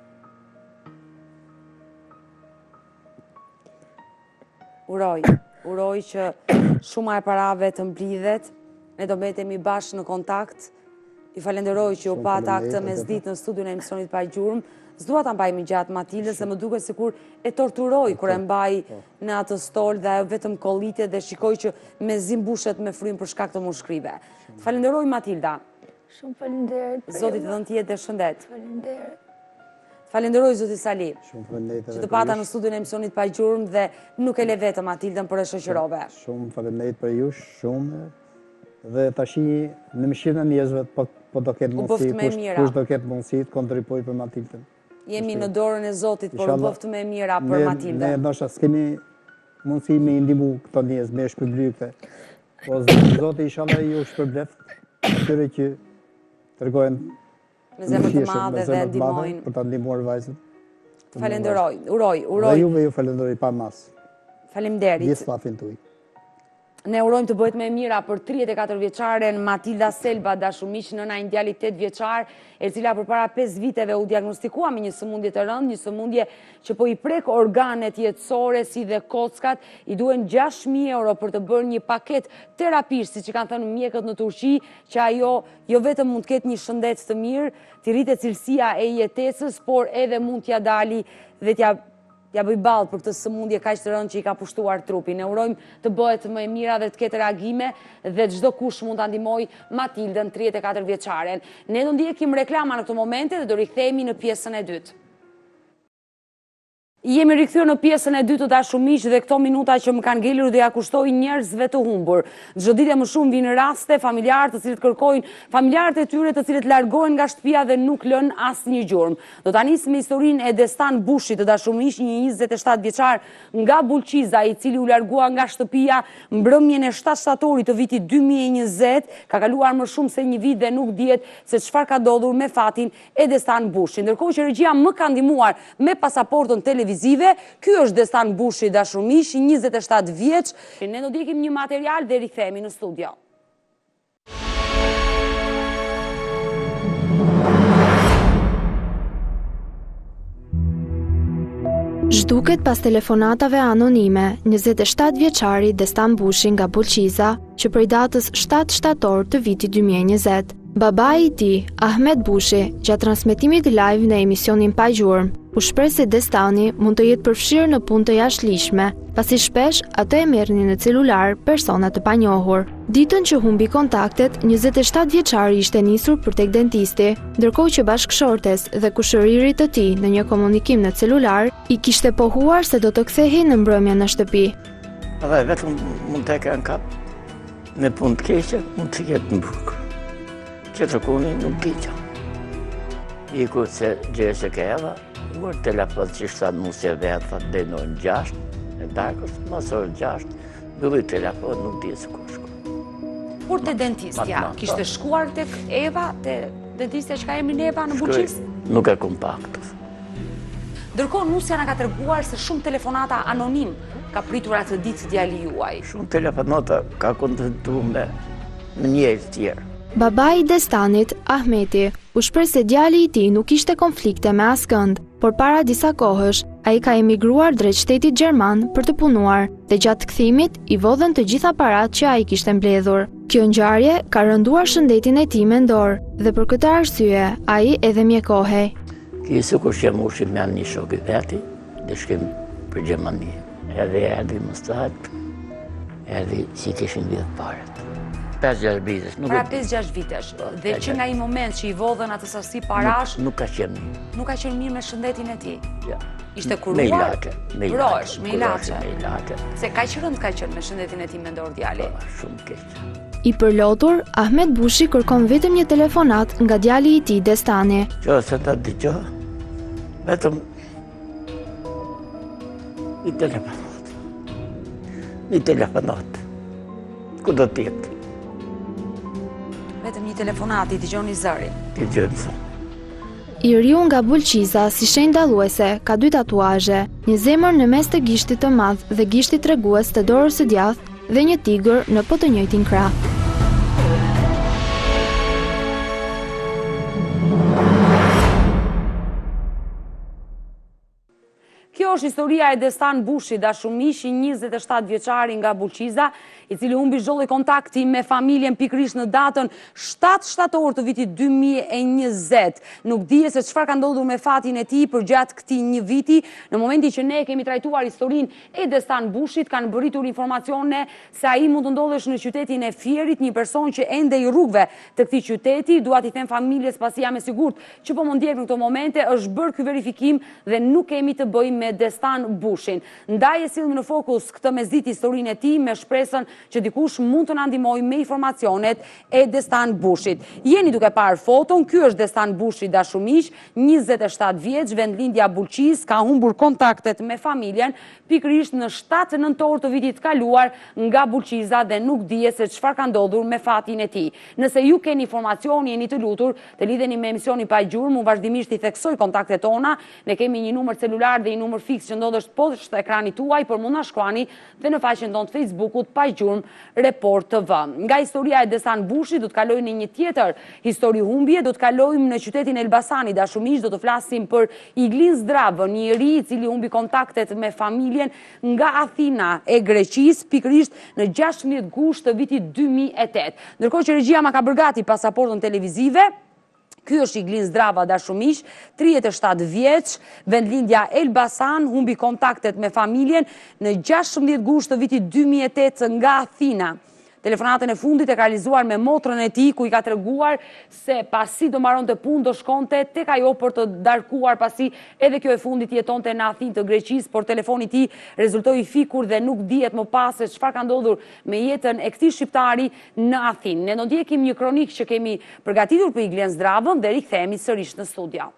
Uroj që shuma e parave të mblidhet, ne do mbetemi bashkë në kontakt. I falenderoj që u pata këtë mesditë në studion e emisionit Pa Gjurmë. S'dua ta mbaj më gjatë Matilde, se më duket sikur e torturoj kur e mbaj në atë stol dhe ajo vetëm kollite dhe shikoj që mezi mbushet me frymë për shkak të mushkrive. Falenderoj Matilda. Shumë faleminderit. Zotit të dhënë të jetë dhe shëndet. Faleminderit. Falenderoj Zoti Sali. Shumë faleminderit Që të pata në studion e emisionit Pa Gjurmë dhe nuk e le vetëm Matildën për e shoqërove. Shumë faleminderit për ju, shumë. Dhe tashi në mëshirën e njerëzve po do ketë mundësi, kush do ketë mundësi të kontribuoj për Matildën. Jemi në dorën e Zotit, por u bëftë me mira për Matildën. Ne ndoshta s'kemi mundësi me i ndihmu këto njerëz, me shpërbly këtë. Po Zoti inshallah ju shpërbleft atyre që tregojnë me zemër të madhe dhe ndihmojnë për ta ndihmuar vajzën. Falenderoj, uroj. Dhe juve ju falenderoj pa mas. Faleminderit. Gjithë stafin tuaj. Ne urojmë të bëhet me mira për 34 vjeçaren Matilda Selba, dashumiq nëna e një djalit 8 vjeçar, e cila përpara 5 viteve u diagnostikua me një sëmundje të rëndë, një sëmundje që po i prek organet jetësore si dhe kockat, i duhen 6.000 euro për të bërë një paket terapish, siç i kanë thënë mjekët në Turqi, që ajo jo vetëm mund të ketë një shëndet të mirë, të rritet cilësia e jetesës, por edhe mund t'ja dali dhe t'ja bëj ballë për këtë sëmundje kaq të rëndë që i ka pushtuar trupin. Ne urojmë të bëhet më e mira dhe të ketë reagime dhe çdo kush mund ta ndihmoj Matildën 34 vjeçaren. Ne do ndjekim reklama në këtë momente dhe do rikthehemi në pjesën e dytë. Jemi rikthyer në pjesën e dytë të dashumiq dhe këto minuta që më kanë ngelur dhe ja kushtoj njerëzve të humbur. Çdo ditë më shumë vinë raste familjarë të cilët kërkojnë, familjarët e tyre të cilët largohen nga shtëpia dhe nuk lën asnjë gjurmë. Do ta nis me historinë e Destan Bushit të dashumiq, një 27 vjeçar nga Bulqiza, i cili u largua nga shtëpia mbrëmjen e 7 shtatorit të vitit 2020, ka kaluar më shumë se një vit dhe nuk dihet se çfarë ka ndodhur me fatin e Destan Bushit. Ndërkohë që regjia më ka ndihmuar me pasaportën televizive, ky është Destan Bushi, dashumiq, 27 vjeç. Ne do ndjekim një material dhe rikthehemi në studio. Zhduket pas telefonatave anonime, 27 vjeçari Destan Bushi nga Bulqiza, që prej datës 7 shtator të vitit 2020. Babai i tij, Ahmet Bushi, gjatë transmetimit live në emisionin Pa Gjurmë, u shpreh se Destani mund të jetë përfshirë në punë të jashtëligjshme, pasi shpesh atë e merrnin në celular persona të panjohur. Ditën që humbi kontaktet, 27 vjeçari ishte nisur për tek dentisti, ndërkohë që bashkëshortes dhe kushëririt të tij në një komunikim në celular i kishte pohuar se do të kthehej në mbrëmje në shtëpi. Dhe vetëm mund të kenë kap me punë të keqe, mund të ketë në burg. Që të kuni nuk diqa. Iku se gjese ke eva, mërë telefon që shtatë mu se vetë, thë denojnë 6, e dakës, mësorë 6, bëllë telefon nuk di se ku shku. Kur të dentistja, kishte shkuar tek Eva, të dentistja që ka emrin Eva në Bulqiz? Nuk e kompaktës. Ndërkohë nusja na ka treguar se shumë telefonata anonim ka pritur atë ditë djali juaj. Shumë telefonata ka kontaktuar me njerëz tjerë. Babai i Destanit, Ahmeti, u shpreh se djali i tij nuk kishte konflikte me askënd, por para disa kohësh ai ka emigruar drejt shtetit gjerman për të punuar dhe gjatë kthimit i vodhën të gjitha paratë që ai kishte mbledhur. Kjo ngjarje ka rënduar shëndetin e tij mendor dhe për këtë arsye ai edhe mjekohej. Kisë kur shem ushim me një shok i veti, dhe shkem për Gjermani. Edhe erdhi Mostat, erdhi si kishin vjetë paret. 5-6 vitesh. Pra 5-6 vitesh. Dhe që nga i moment që i vodhën atë sasi parash, nuk ka qenë mirë. Nuk ka qenë mirë me shëndetin e tij. Ja. Ishte kuruar? Me ilaçe. Me ilaçe. Se kaq rënd ka qenë me shëndetin e tij mendor djali. Shumë keq. I përlotur, Ahmet Bushi kërkon vetëm një telefonat nga djali i tij Destani. Që se ta dëgjoj, vetëm i telefonat. Një telefonat. Ku do t'jetë? Vetëm një telefonat, i dëgjoni zërin. Dëgjoni zërin. I riu nga Bulqiza si shenjë dalluese ka 2 tatuazhe, një zemër në mes të gishtit të madh dhe gishtit tregues të dorës së djathtë dhe një tigër në po të njëjtin krah. Kjo Kjo është historia e Destan Bushi, dashumish i 27 vjeçari nga Bulqiza, i cili humbi çdo kontakti me familjen pikërisht në datën 7 shtator të vitit 2020. Nuk dihet se çfarë ka ndodhur me fatin e tij përgjatë këtij një viti. Në momentin që ne kemi trajtuar historinë e Destan Bushit, kanë bërritur informacione se ai mund të ndodhesh në qytetin e Fierit, një person që ende i rrugëve të këtij qyteti. Dua t'i them familjes, pasi jam e sigurt që po më ndjek në këto momente, është bërë ky verifikim dhe nuk kemi të bëjmë me Destan Bushin. Ndaj e sillim në fokus këtë mesditë historinë e tij me shpresën që dikush mund të na ndihmojë me informacionet e Destan Bushit. Jeni duke parë foton, ky është Destan Bushi, dashumish, 27 vjeç, vendlindja Bulqiz, ka humbur kontaktet me familjen pikërisht në 7 nëntor të vitit kaluar nga Bulqiza dhe nuk dihet se çfarë ka ndodhur me fatin e tij. Nëse ju keni informacion, jeni të lutur të lidheni me emisionin Pa Gjurmë, unë vazhdimisht i theksoj kontaktet tona, ne kemi një numër celular dhe një numër fiks që ndodhesh poshtë ekranit tuaj, por mund na shkruani dhe në faqen tonë të Facebookut Pa Gjurmë Report TV. Nga historia e Destan Bushit do të kalojmë në një tjetër histori humbje, do të kalojmë në qytetin e Elbasanit, dashumish, do të flasim për Iglin Zdravën, një njerëz i cili humbi kontaktet me familjen nga Athina e Greqisë pikërisht në 16 gusht të vitit 2008. Ndërkohë që regjia ma ka bërgati pasaportën televizive, ky është Iglin Zdrava, dashumish, 37 vjeç, vendlindja Elbasan, humbi kontaktet me familjen në 16 gusht të vitit 2008 nga Athina. Telefonatën e fundit e ka realizuar me motrën e tij, ku i ka treguar se pasi do mbaronte punë do shkonte tek ajo për të darkuar, pasi edhe kjo e fundit jetonte në Athinë të Greqisë, por telefoni i tij rezultoi i fikur dhe nuk dihet më pas se çfarë ka ndodhur me jetën e këtij shqiptari në Athinë. Ne do ndjekim një kronikë që kemi përgatitur për Iglin Zdravën dhe rikthehemi sërish në studio.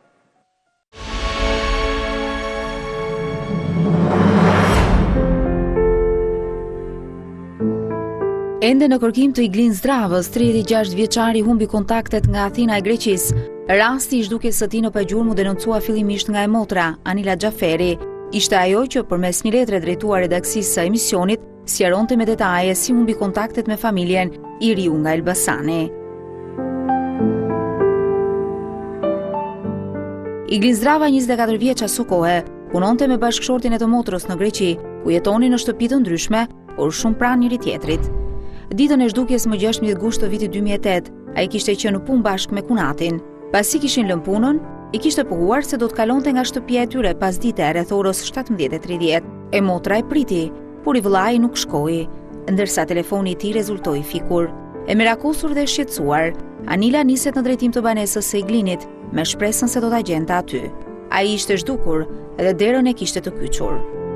Ende në kërkim të Iglin Zdravës, 36 vjeçari humbi kontaktet nga Athina e Greqisë. Rasti i zhdukjes së tij në Pa Gjurmë u denoncua fillimisht nga e motra, Anila Xhaferi. Ishte ajo që përmes një letre drejtuar redaksisë së emisionit, sqaronte me detaje si humbi kontaktet me familjen i riu nga Elbasani. Iglin Zdrava, 24 vjeç aso kohë, punonte me bashkëshortin e të motrës në Greqi, ku jetonin në shtëpi të ndryshme, por shumë pranë njëri tjetrit. Ditën e zhdukjes më 16 gusht të vitit 2008, ai kishte qenë në punë bashkë me kunatin. Pasi kishin lënë punën, i kishte pohuar se do të kalonte nga shtëpia e tyre pas dite rreth orës 17:30. E motra e priti, por i vëllai nuk shkoi, ndërsa telefoni i tij rezultoi fikur. E merakosur dhe shqetësuar, Anila niset në drejtim të banesës së Iglinit, me shpresën se do ta gjente aty. Ai ishte zhdukur dhe derën e kishte të kyçur.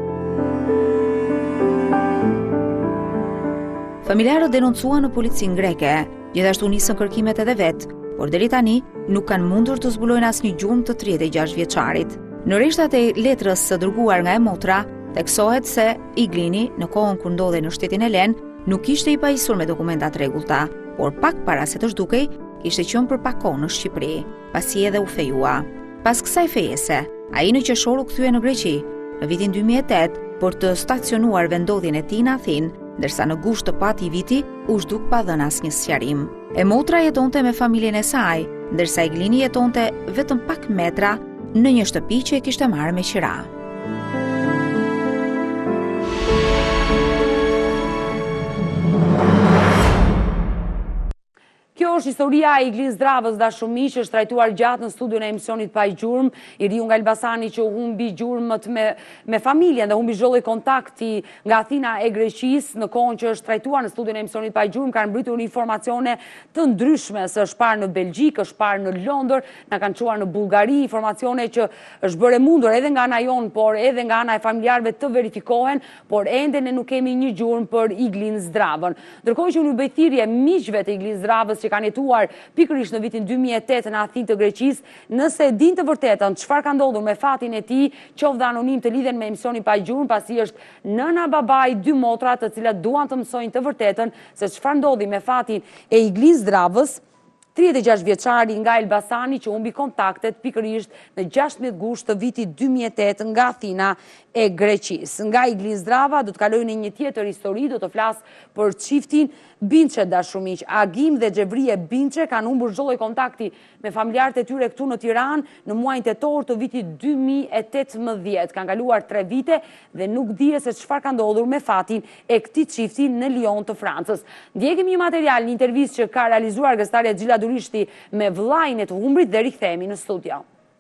Familjarët denoncuan në policinë greke, gjithashtu nisën kërkimet edhe vet, por deri tani nuk kanë mundur të zbulojnë asnjë gjurmë të 36 vjeçarit. Në rreshtat e letrës së dërguar nga e motra, theksohet se Iglini, në kohën kur ndodhej në shtetin helen, nuk ishte i pajisur me dokumenta të rregullta, por pak para se të zhdukej, kishte qenë për pak kohë në Shqipëri, pasi edhe u fejua. Pas kësaj fejese, ai në qershor u kthye në Greqi, në vitin 2008 për të stacionuar vendodhjen e tij në Athinë, ndërsa në gusht të pati viti u zhduk pa dhënë asnjë sqarim. E motra jetonte me familjen e saj, ndërsa Iglini jetonte vetëm pak metra në një shtëpi që e kishte marrë me qira. Kjo është historia e Iglin Zdravës, dashumish, është trajtuar gjatë në studion e emisionit Pa Gjurmë, i riu nga Elbasani që humbi gjurmët me familjen dhe humbi çdo lloj kontakti nga Athina e Greqisë. Në kohën që është trajtuar në studion e emisionit Pa Gjurmë, kanë mbritur informacione të ndryshme, se është parë në Belgjik, është parë në Londër, na kanë çuar në Bullgari, informacione që është bërë mundur edhe nga ana jon, por edhe nga ana e familjarëve të verifikohen, por ende ne nuk kemi një gjurmë për Iglin Zdravën. Ndërkohë që unë bëj thirrje miqve të Iglin Zdravës që kanë jetuar pikërisht në vitin 2008 në Athinë të Greqisë, nëse din të vërtetën çfarë ka ndodhur me fatin e tij, qoftë anonim, të lidhen me emisionin Pa Gjurmë, pasi është nëna babai, 2 motra të cilat duan të mësojnë të vërtetën se çfarë ndodhi me fatin e Iglin Zdravës, 36 vjeçari nga Elbasani që humbi kontaktet pikërisht në 16 gusht të vitit 2008 nga Athina e Greqisë. Nga Iglin Zdrava do të kaloj në një tjetër histori, do të flas për çiftin Binqe, dashumiq, Agim dhe Xhevrie Binqe kanë humbur çdo lloj kontakti me familjarët e tyre këtu në Tiranë në muajin tetor të vitit 2018. Kanë kaluar 3 vite dhe nuk dihet se çfarë ka ndodhur me fatin e këtij çifti në Lyon të Francës. Ndjekim një material, një intervistë që ka realizuar gazetarja Gjila Durishti me vllajën e të humbrit dhe rikthehemi në studio.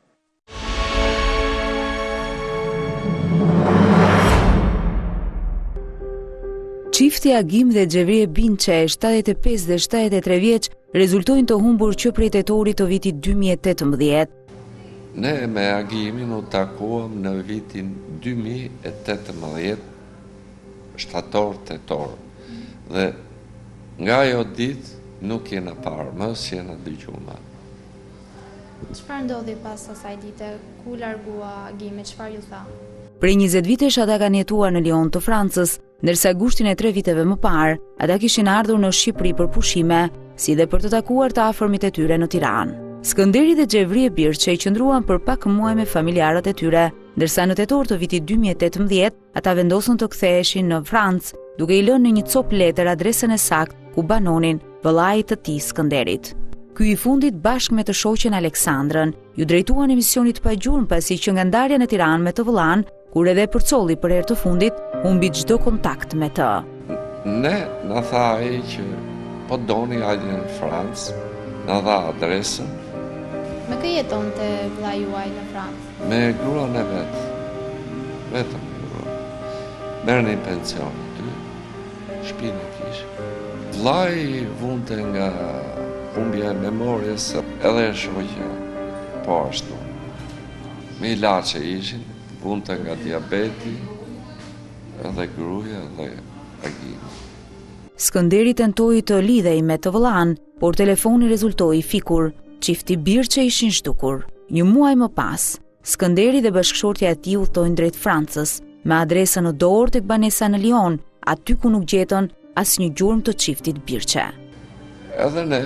Çifti Agim dhe Xhevrie Binqe, 75 dhe 73 vjeç, rezultojnë të humbur që prej tetorit të vitit 2018. Ne me Agimin u takuam në vitin 2018, shtator-tetor, dhe nga ajo ditë nuk jena parë, mos jena dëgjuar. Çfarë ndodhi pas asaj dite? Ku largua Agimi? Çfarë ju tha? Prej 20 vitesh ata kanë jetuar në Lyon të Francës, ndërsa gushtin e 3 viteve më parë, ata kishin ardhur në Shqipëri për pushime, si dhe për të takuar të afërmit e tyre në Tiranë. Skënderi dhe Xhevrie Binqe i qëndruan për pak muaj me familjarët e tyre, ndërsa në tetor të vitit 2018 ata vendosën të ktheheshin në Francë, duke i lënë në një copë letër adresën e saktë ku banonin vëllait të tij Skënderit. Ky i fundit bashkë me të shoqen Aleksandrën ju drejtuan emisionit pa gjurmë pasi që nga ndarja në Tiranë me të vëllan, kur edhe përcolli për herë të fundit, humbi çdo kontakt me të. Ne na tha ai që po doni hajde në Francë, na dha adresën. Me kë jetonte vllai juaj në Francë? Me gruan e vet. Vetëm me gruan. Merrni pension aty. Shtëpinë e kishte. Vllai vunte nga humbja e memorjes edhe shoqja po ashtu. Me ilaçe ishin, vunte nga diabeti, edhe gruaja dhe Agimi. Skënderi tentoi të lidhej me të vëllan, por telefoni rezultoi fikur. Çifti Binqe ishin zhdukur. Një muaj më pas, Skënderi dhe bashkëshortja e tij udhtojnë drejt Francës, me adresën në dorë tek banesa në Lyon, aty ku nuk gjetën asnjë gjurmë të çiftit Binqe. Edhe ne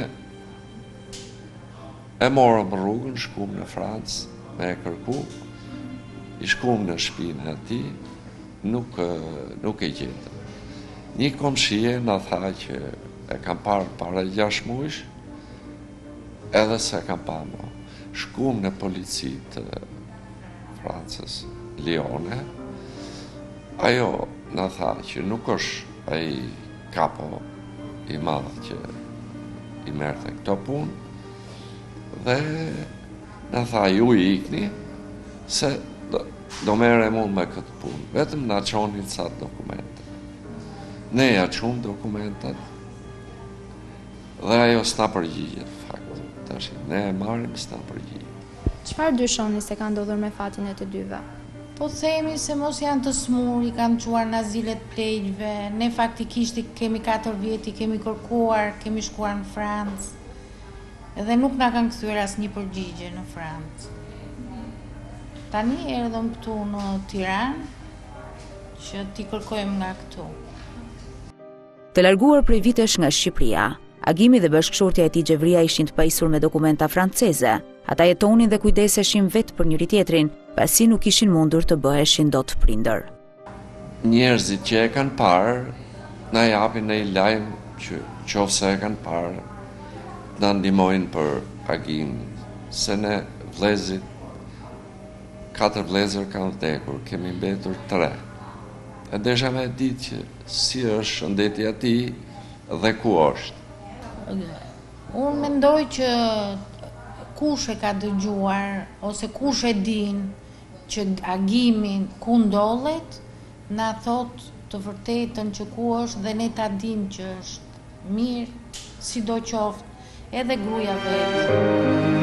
e morëm rrugën, shkuam në Francë me e kërku, i shkuam në shtëpinë e tij, nuk e gjetëm. Një komshie na tha që e kam parë para 6 muajsh, edhe se kam parë më. Shkuam në polici të Francës, Lyone. Ajo na tha që nuk është ai kapo i madh që i merrte këto punë, dhe na tha ju i ikni, se do merrem unë me këtë punë, vetëm na çonin ca dokumente. Ne ja çum dokumentat dhe ajo s'na përgjigjet fakt. Tash ne e marrim s'na përgjigjet. Çfarë dyshoni se ka ndodhur me fatin e të dyve? Po themi se mos janë të smur, i kanë quar në azilet pleqve, ne faktikisht kemi 4 vjet, i kemi kërkuar, kemi shkuar në Francë, edhe nuk na kanë kthyer asnjë përgjigje në Francë. Tani erdhëm këtu në Tiranë, që t'i kërkojmë nga këtu. Të larguar prej vitesh nga Shqipëria, Agimi dhe bashkëshortja e tij Xhevria ishin të pajisur me dokumenta franceze. Ata jetonin dhe kujdeseshin vetë për njëri tjetrin, pasi nuk ishin mundur të bëheshin dot prindër. Njerëzit që e kanë parë, na japin një lajm që qofse e kanë parë, na ndihmojnë për Agimin, se ne vëllezrit 4 vëllezër kanë vdekur, kemi mbetur 3. E desha me ditë që si është shëndeti atij dhe ku është. Unë mendoj që kush e ka dëgjuar, ose kush e din që Agimin ku ndollet, na thot të vërtetën që ku është dhe ne ta dim që është mirë, sidoqoftë, edhe gruaja vetë.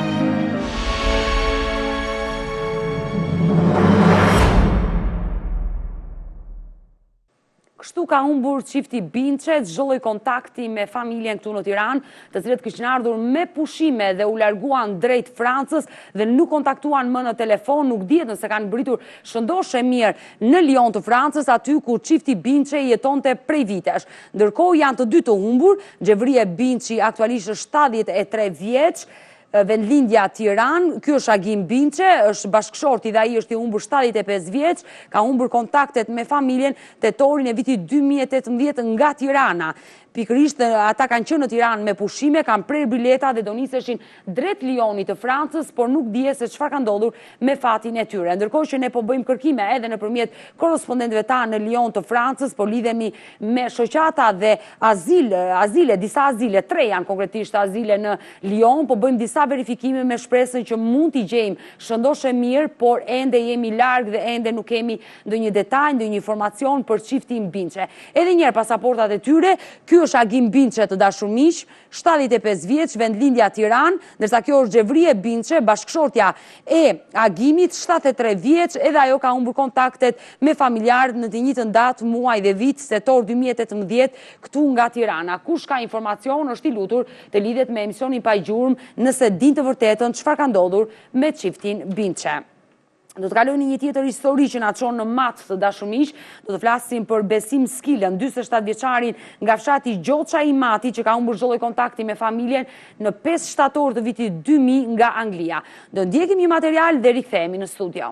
Kështu ka humbur çifti Binqe çdo lloj kontakti me familjen këtu në Tiranë, të cilët kishin ardhur me pushime dhe u larguan drejt Francës dhe nuk kontaktuan më në telefon, nuk dihet nëse kanë britur shëndoshë mirë në Lyon të Francës, aty ku çifti Binqe jetonte prej vitesh. Ndërkohë janë të dy të humbur, Xhevrie Binqe aktualisht është 73 vjeç, vendlindja Tiranë. Ky është Agim Binqe, është bashkëshorti dhe ai është i humbur 75 vjeç, ka humbur kontaktet me familjen tetorin e vitit 2018 nga Tirana. pikërisht ata kanë qenë në Tiranë me pushime, kanë prerë bileta dhe do niseshin drejt Lyonit të Francës, por nuk dije se çfarë ka ndodhur me fatin e tyre. Ndërkohë që ne po bëjmë kërkime edhe nëpërmjet korrespondentëve tanë në Lyon të Francës, po lidhemi me shoqata dhe azile, disa azile, 3 janë konkretisht azile në Lyon, po bëjmë disa verifikime me shpresën që mund t'i gjejmë shëndoshë mirë, por ende jemi larg dhe ende nuk kemi ndonjë detaj, ndonjë informacion për çiftin Binçe. Edhe një herë pasaportat e tyre, ky është Agim Binçe të dashur miq, 75 vjeç, vendlindja Tiranë, ndërsa kjo është Xhevrie Binçe, bashkëshortja e Agimit, 73 vjeç, edhe ajo ka humbur kontaktet me familjarët në të njëjtën datë, muaj dhe vit, tetor 2018 këtu nga Tirana. Kush ka informacion është i lutur të lidhet me emisionin Pa Gjurmë nëse din të vërtetën çfarë ka ndodhur me çiftin Binçe. Do të kalojnë një tjetër histori që na çon në mat të dashur miq, do të flasim për Besim Skilën, 47 vjeçarin nga fshati Gjoça i Matit që ka humbur çdo lloj kontakti me familjen në 5 shtator të vitit 2000 nga Anglia. Do ndjekim një material dhe rikthehemi në studio.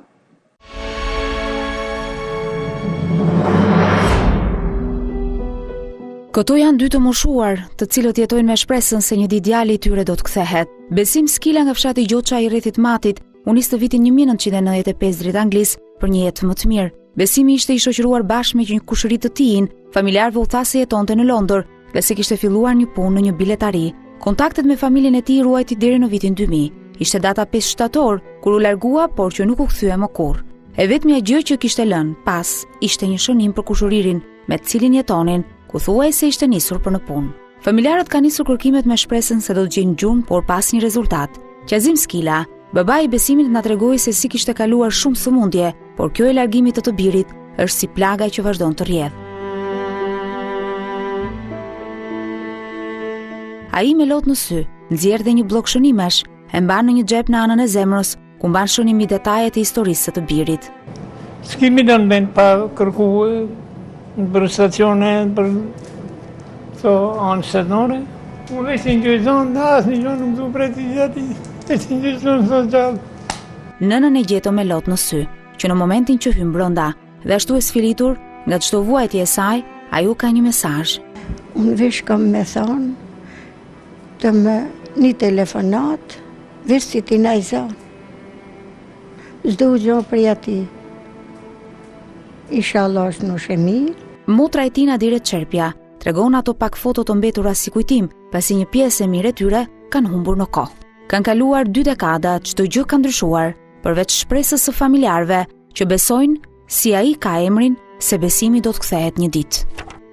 Këto janë dy të moshuar, të cilët jetojnë me shpresën se një ditë djali i tyre do të kthehet. Besim Skila nga fshati Gjoça i rrethit Matit u nis të vitin 1995 drejt Anglisë për një jetë më të mirë. Besimi ishte i shoqëruar bashkë me një kushëri të tij, familjarëve u tha se jetonte në Londër dhe se kishte filluar një punë në një biletari. Kontaktet me familjen e tij ruajti deri në vitin 2000. Ishte data 5 shtator kur u largua, por që nuk u kthye më kurrë. E vetmja gjë që kishte lënë pas ishte një shënim për kushëririn me të cilin jetonin, ku thuaj se ishte nisur për në punë. Familjarët kanë nisur kërkimet me shpresën se do të gjejnë gjurmë, por pas një rezultat. Qazim Skila, babai i Besimit, na tregoi se si kishte kaluar shumë sëmundje, por kjo e largimit të birit është si plaga që vazhdon të rrjedh. Ai me lot në sy, nxjerr dhe një blok shënimesh, e mban në një xhep në anën e zemrës, ku mban shënimi detajet e historisë së të birit. S'kemi dënë vend pa kërkuar për stacione, për të anë shtetënore. Unë ishte një zonë, da, asë një zonë nuk du preti gjati, ishte një zonë së gjallë. Nënën e gjeto me lot në sy, që në momentin që hyn brenda dhe ashtu e sfilitur nga çdo vuajtje e saj, ajo ka një mesazh. Unë vesh kam me thonë të më një telefonat, vesh si ti na i zonë. Zdo gjo për ati. Inshallah është në shemir. Motra e tina Dire Çerpja tregon ato pak foto të mbetura si kujtim, pasi një pjesë e mirë e tyre kanë humbur në kohë. Kanë kaluar 2 dekada, çdo gjë ka ndryshuar, përveç shpresës së familjarëve që besojnë si ai ka emrin se Besimi do të kthehet një ditë.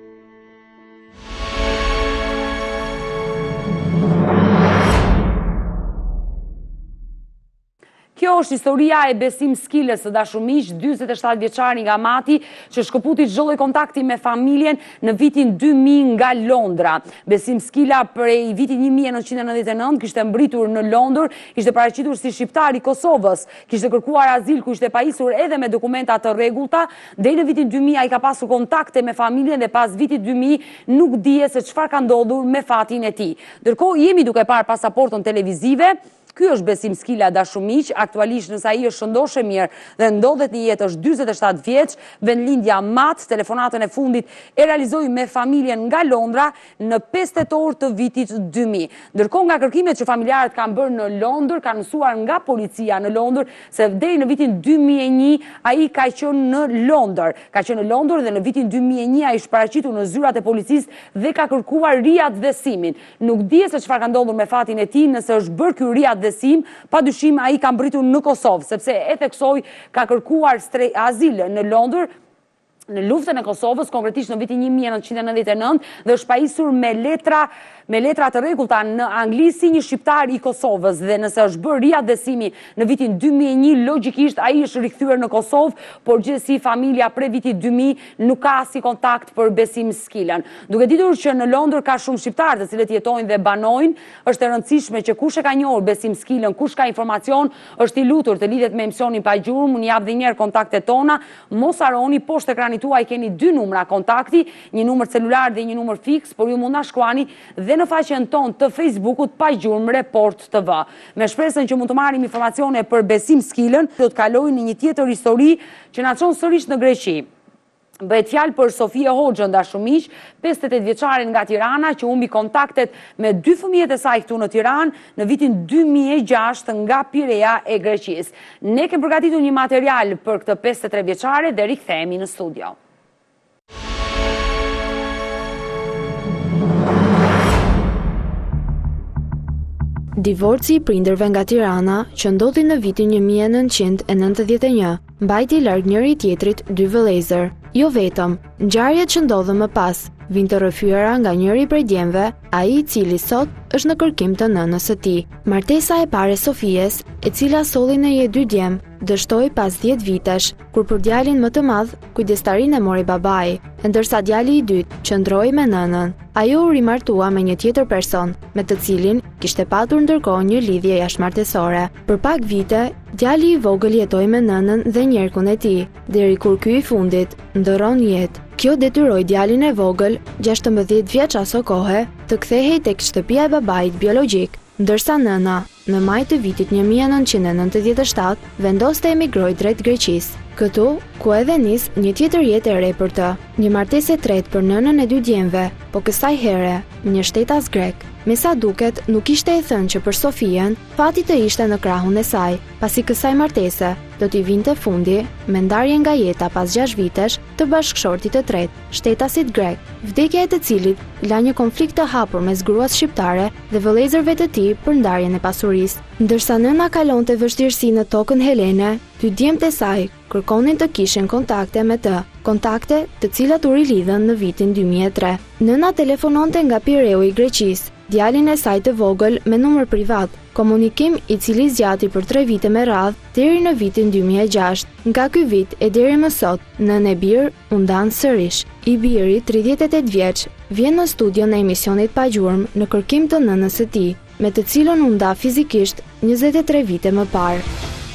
Kjo është historia e Besim Skilës, së dashur miq, 47 vjeçari nga Mati, që shkëputi çdo lloj kontakti me familjen në vitin 2000 nga Londra. Besim Skila prej vitit 1999 kishte mbritur në Londër, ishte paraqitur si shqiptar i Kosovës, kishte kërkuar azil ku ishte pajisur edhe me dokumenta të rregullta. Deri në vitin 2000 ai ka pasur kontakte me familjen dhe pas vitit 2000 nuk dije se çfarë ka ndodhur me fatin e tij. Ndërkohë jemi duke parë pasaportën televizive. Ky është Besim Skila, dashur miq, aktualisht nëse ai është shëndoshë mirë dhe ndodhet në jetë, është 47 vjeç, vendlindja Mat. Telefonatën e fundit e realizoi me familjen nga Londra në 5 tetor të vitit 2000. Ndërkohë nga kërkimet që familjarët kanë bërë në Londër, kanë mësuar nga policia në Londër se deri në vitin 2001 ai ka qenë në Londër. Ka qenë në Londër dhe në vitin 2001 ai është paraqitur në zyrat e policisë dhe ka kërkuar riatvesimin. Nuk dihet se çfarë ka ndodhur me fatin e tij, nëse është bërë ky riatvesim, padyshim ai ka mbritur në Kosovë, sepse e theksoi ka kërkuar azil në Londër në luftën e Kosovës, konkretisht në vitin 1999 dhe është pajisur me letra të rregullta në anglisht si një shqiptar i Kosovës, dhe nëse është bërë riatvesimi në vitin 2001, logjikisht ai është rikthyer në Kosovë, por gjithsesi familja prej vitit 2000 nuk ka asnjë kontakt për Besim Skilën. Duke ditur që në Londër ka shumë shqiptarë të cilët jetojnë dhe banojnë, është e rëndësishme që kush e ka njohur Besim Skilën, kush ka informacion, është i lutur të lidhet me emisionin Pa Gjurmë. Unë jap edhe një herë kontaktet tona. Mos harroni, poshtë ekranit tuaj keni 2 numra kontakti, një numër celular dhe një numër fiks, por ju mund na shkruani dhe në faqen tonë të Facebookut Pa Gjurmë Report TV. Me shpresën që mund të marrim informacione për Besim Skilën, do të kaloj në një tjetër histori që na çon sërish në Greqi. Bëhet fjalë për Sofie Hoxhën, dashumiq, 58 vjeçare nga Tirana, që humbi kontaktet me 2 fëmijët e saj këtu në Tiranë në vitin 2006 nga Pirea e Greqisë. Ne kemi përgatitur një material për këtë 53 vjeçare dhe rikthehemi në studio. Divorci i prindërve nga Tirana, që ndodhi në vitin 1991, mbajti larg njëri tjetrit 2 vëllezër. Jo vetëm, ngjarjet që ndodhen më pas vijnë të rrëfyera nga njëri prej djemve, ai i cili sot është në kërkim të nënës së tij. Martesa e parë e Sofies, e cila solli në jetë 2 djem, dështoi pas 10 vitesh, kur për djalin më të madh kujdestarinë e mori babai, ndërsa djali i dytë qëndroi me nënën. Ajo u rimartua me një tjetër person, me të cilin kishte patur ndërkohë një lidhje jashtëmartesore. Për pak vite, djali i vogël jetoi me nënën dhe njerkun e tij, deri kur ky i fundit ndërron jetë. Kjo detyroi djalin e vogël, 16 vjeç aso kohe, të kthehej tek shtëpia e babait biologjik, ndërsa nëna, në maj të vitit 1997, vendos të emigroj drejt Greqisë. Këtu, ku edhe nis një tjetër jetë e re për të, një martesë e tretë për nënën e 2 djemve, po kësaj here një shtetas grek. Me sa duket, nuk ishte e thënë që për Sofien, fati të ishte në krahun e saj, pasi kësaj martese do t'i vinte fundi me ndarje nga jeta pas 6 vitesh të bashkëshortit të tretë, shtetasit grek, vdekja e të cilit la një konflikt të hapur mes gruas shqiptare dhe vëllezërve të tij për ndarjen e pasurisë. Ndërsa nëna kalonte vështirësi në tokën helene, 2 djemtë e saj kërkonin të kishin kontakte me të, kontakte të cilat u rilidhen në vitin 2003. Nëna telefononte nga Pireu i Greqisë, djalin e saj të vogël me numër privat, komunikim i cili zgjati për 3 vite me radhë deri në vitin 2006. Nga ky vit e deri më sot, nënë e birë u ndan sërish. I biri, 38 vjeç, vjen në studion e emisionit Pa Gjurmë në kërkim të nënës së tij, me të cilën u nda fizikisht 23 vite më parë.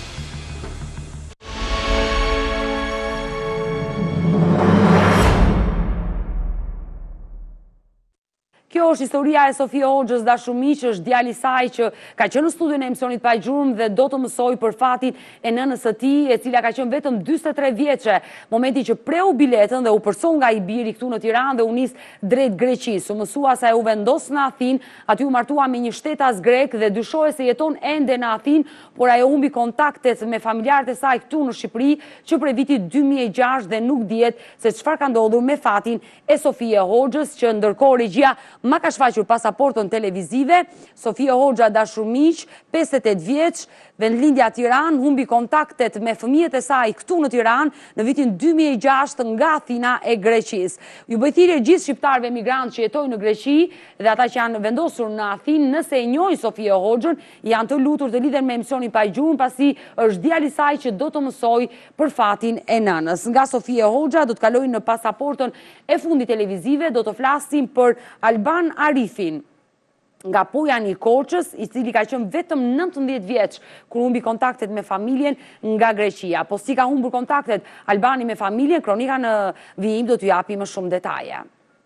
Kjo është historia e Sofie Hoxhës, dashumiq, është djali i saj që ka qenë në studion e emisionit Pa Gjurmë dhe do të mësoj për fatin e nënës së tij, e cila ka qenë vetëm 43 vjeçe, momenti që preu biletën dhe u përson nga i biri këtu në Tiranë dhe u nis drejt Greqisë. U mësua se u vendos në Athinë, aty u martua me një shtetas grek dhe dyshohet se jeton ende në Athinë, por ajo humbi kontaktet me familjarët e saj këtu në Shqipëri që prej vitit 2006 dhe nuk dihet se çfarë ka ndodhur me fatin e Sofie Hoxhës, që ndërkohë regjia ma ka shfaqur pasaportën televizive. Sofie Hoxha, dashumiq, 58 vjeç, vendlindja Tiranë, humbi kontaktet me fëmijët e saj këtu në Tiranë në vitin 2006 nga Athina e Greqisë. Ju bëj thirrje gjithë shqiptarëve emigrantë që jetojnë në Greqi dhe ata që janë vendosur në Athinë, nëse e njohin Sofie Hoxhën, janë të lutur të lidhen me emisionin Pa Gjurmë, pasi është djali i saj që do të mësoj për fatin e nënës. Nga Sofie Hoxha do të kalojnë në pasaportën e fundit televizive, do të flasim për Alban Arifin nga Pojani i Korçës, i cili ka qenë vetëm 19 vjeç kur humbi kontaktet me familjen nga Greqia. Po si ka humbur kontaktet Albani me familjen, kronika në vijim do t'ju japi më shumë detaje.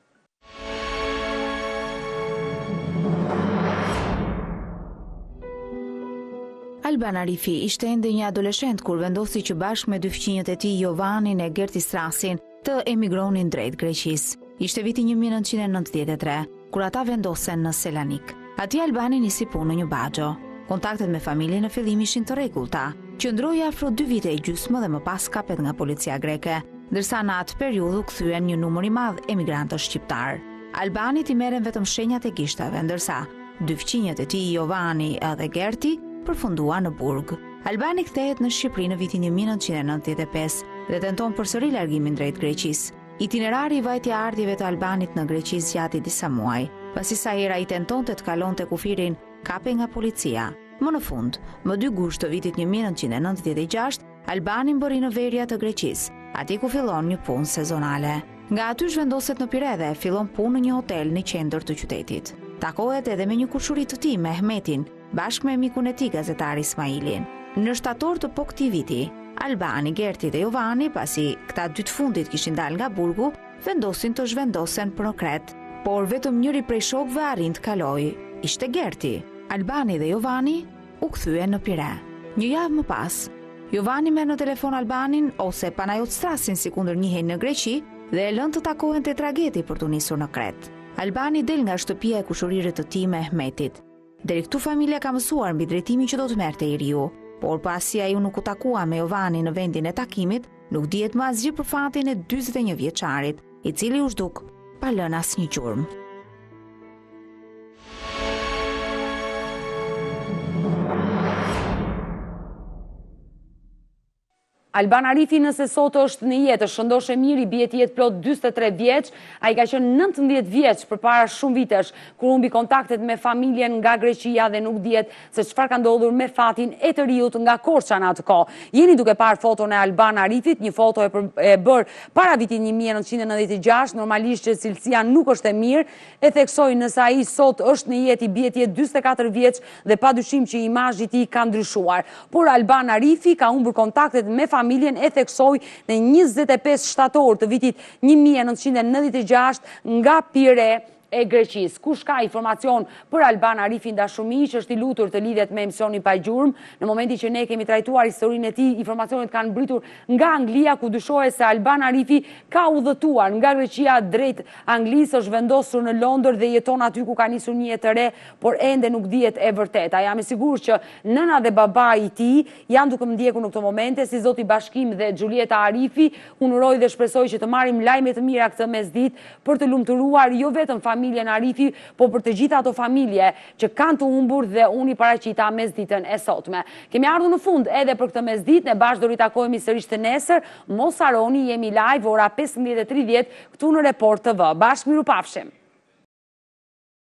Alban Arifi ishte ende një adoleshent kur vendosi që bashkë me 2 fëmijët e tij, Jovanin e Gerti Strasin, të emigronin drejt Greqisë. Ishte viti 1993, kur ata vendosen në Selanik. Atje Albani nisi punë në një baxho. Kontaktet me familjen në fillim ishin të rregullta. Qëndroi afro 2 vite e gjysmë dhe më pas kapet nga policia greke, ndërsa në atë periudhë u kthyen një numër i madh emigrantësh shqiptar. Albanit i merren vetëm shenjat e gishtave, ndërsa 2 fëmijët e tij, Jovani dhe Gerti, përfunduan në burg. Albani kthehet në Shqipëri në vitin 1995 dhe tenton përsëri largimin drejt Greqisë. Itinerari i vajtje-ardhjeve të Albanit në Greqi zgjati disa muaj, pasi sa hera i tentonte të kalonte kufirin, kape nga policia. Më në fund, më 2 gusht të vitit 1996, Albani mbërri në verja të Greqisë, atje ku fillon një punë sezonale. Nga aty zhvendoset në Pire dhe fillon punë në një hotel në qendër të qytetit. Takohet edhe me një kushuri të tij, Mehmetin, bashkë me mikun e tij, gazetari Ismailin. Në shtator të po këtij viti, Albani, Gerti dhe Jovani, pasi këta 2 të fundit kishin dalë nga burgu, vendosin të zhvendosen për në Kret, por vetëm njëri prej shokëve arrin të kalojë. Ishte Gerti. Albani dhe Jovani u kthyen në Pire. Një javë më pas, Jovani merr në telefon Albanin ose Panajot Strasin, si kundër njihej në Greqi, dhe e lënë të takohen te tragedi për të nisur në Kret. Albani del nga shtëpia e kushëririt të tij Mehmetit. Deri këtu familja ka mësuar mbi drejtimin që do të merrte i riu, por pasi ai nuk u takua me Jovanin në vendin e takimit, nuk dihet më asgjë për fatin e 41 vjeçarit, i cili u zhduk pa lënë asnjë gjurmë. Alban Arifi nëse sot është në jetë, shëndoshë mirë, i bie të jetë plot 43 vjeç, ai ka qenë 19 vjeç përpara shumë vitesh, kur humbi kontaktet me familjen nga Greqia dhe nuk dihet se çfarë ka ndodhur me fatin e të riut nga Korça në atë kohë. Jeni duke parë foton e Alban Arifit, një foto e bërë para vitit 1996, normalisht që cilësia nuk është e mirë, e theksoj nëse ai sot është në jetë, i bie të jetë 44 vjeç dhe padyshim që imazhi i tij ka ndryshuar. Por Alban Arifi ka humbur kontaktet me familjen, e theksoj në 25 shtator të vitit 1996 nga Pire e Greqis. Kush ka informacion për Alban Arifin dashumi, që është i lutur të lidhet me emisionin pa gjurmë, në momenti që ne kemi trajtuar historinë e tij, informacionet kanë mbritur nga Anglia, ku dyshohet se Alban Arifi ka udhëtuar nga Greqia drejt Anglisë, është vendosur në Londër dhe jeton aty ku ka nisur një jetë të re, por ende nuk dihet e vërteta. Jam i sigurt që nëna dhe babai i tij janë duke më ndjekur në këto momente, si zoti Bashkim dhe Xhulieta Arifi. Unë uroj dhe shpresoj që të marrim lajme të mira këtë mesditë për të lumturuar jo vetëm familjen Arifi, po për të gjitha ato familje që kanë të humbur, dhe unë i paraqita mesditën e sotme. Kemi ardhur në fund edhe për këtë mesditë, ne bashkë do ritakojmë sërish të nesër. Mos harroni, jemi live ora 15:30 këtu në Report TV. Bashkë mirupafshim.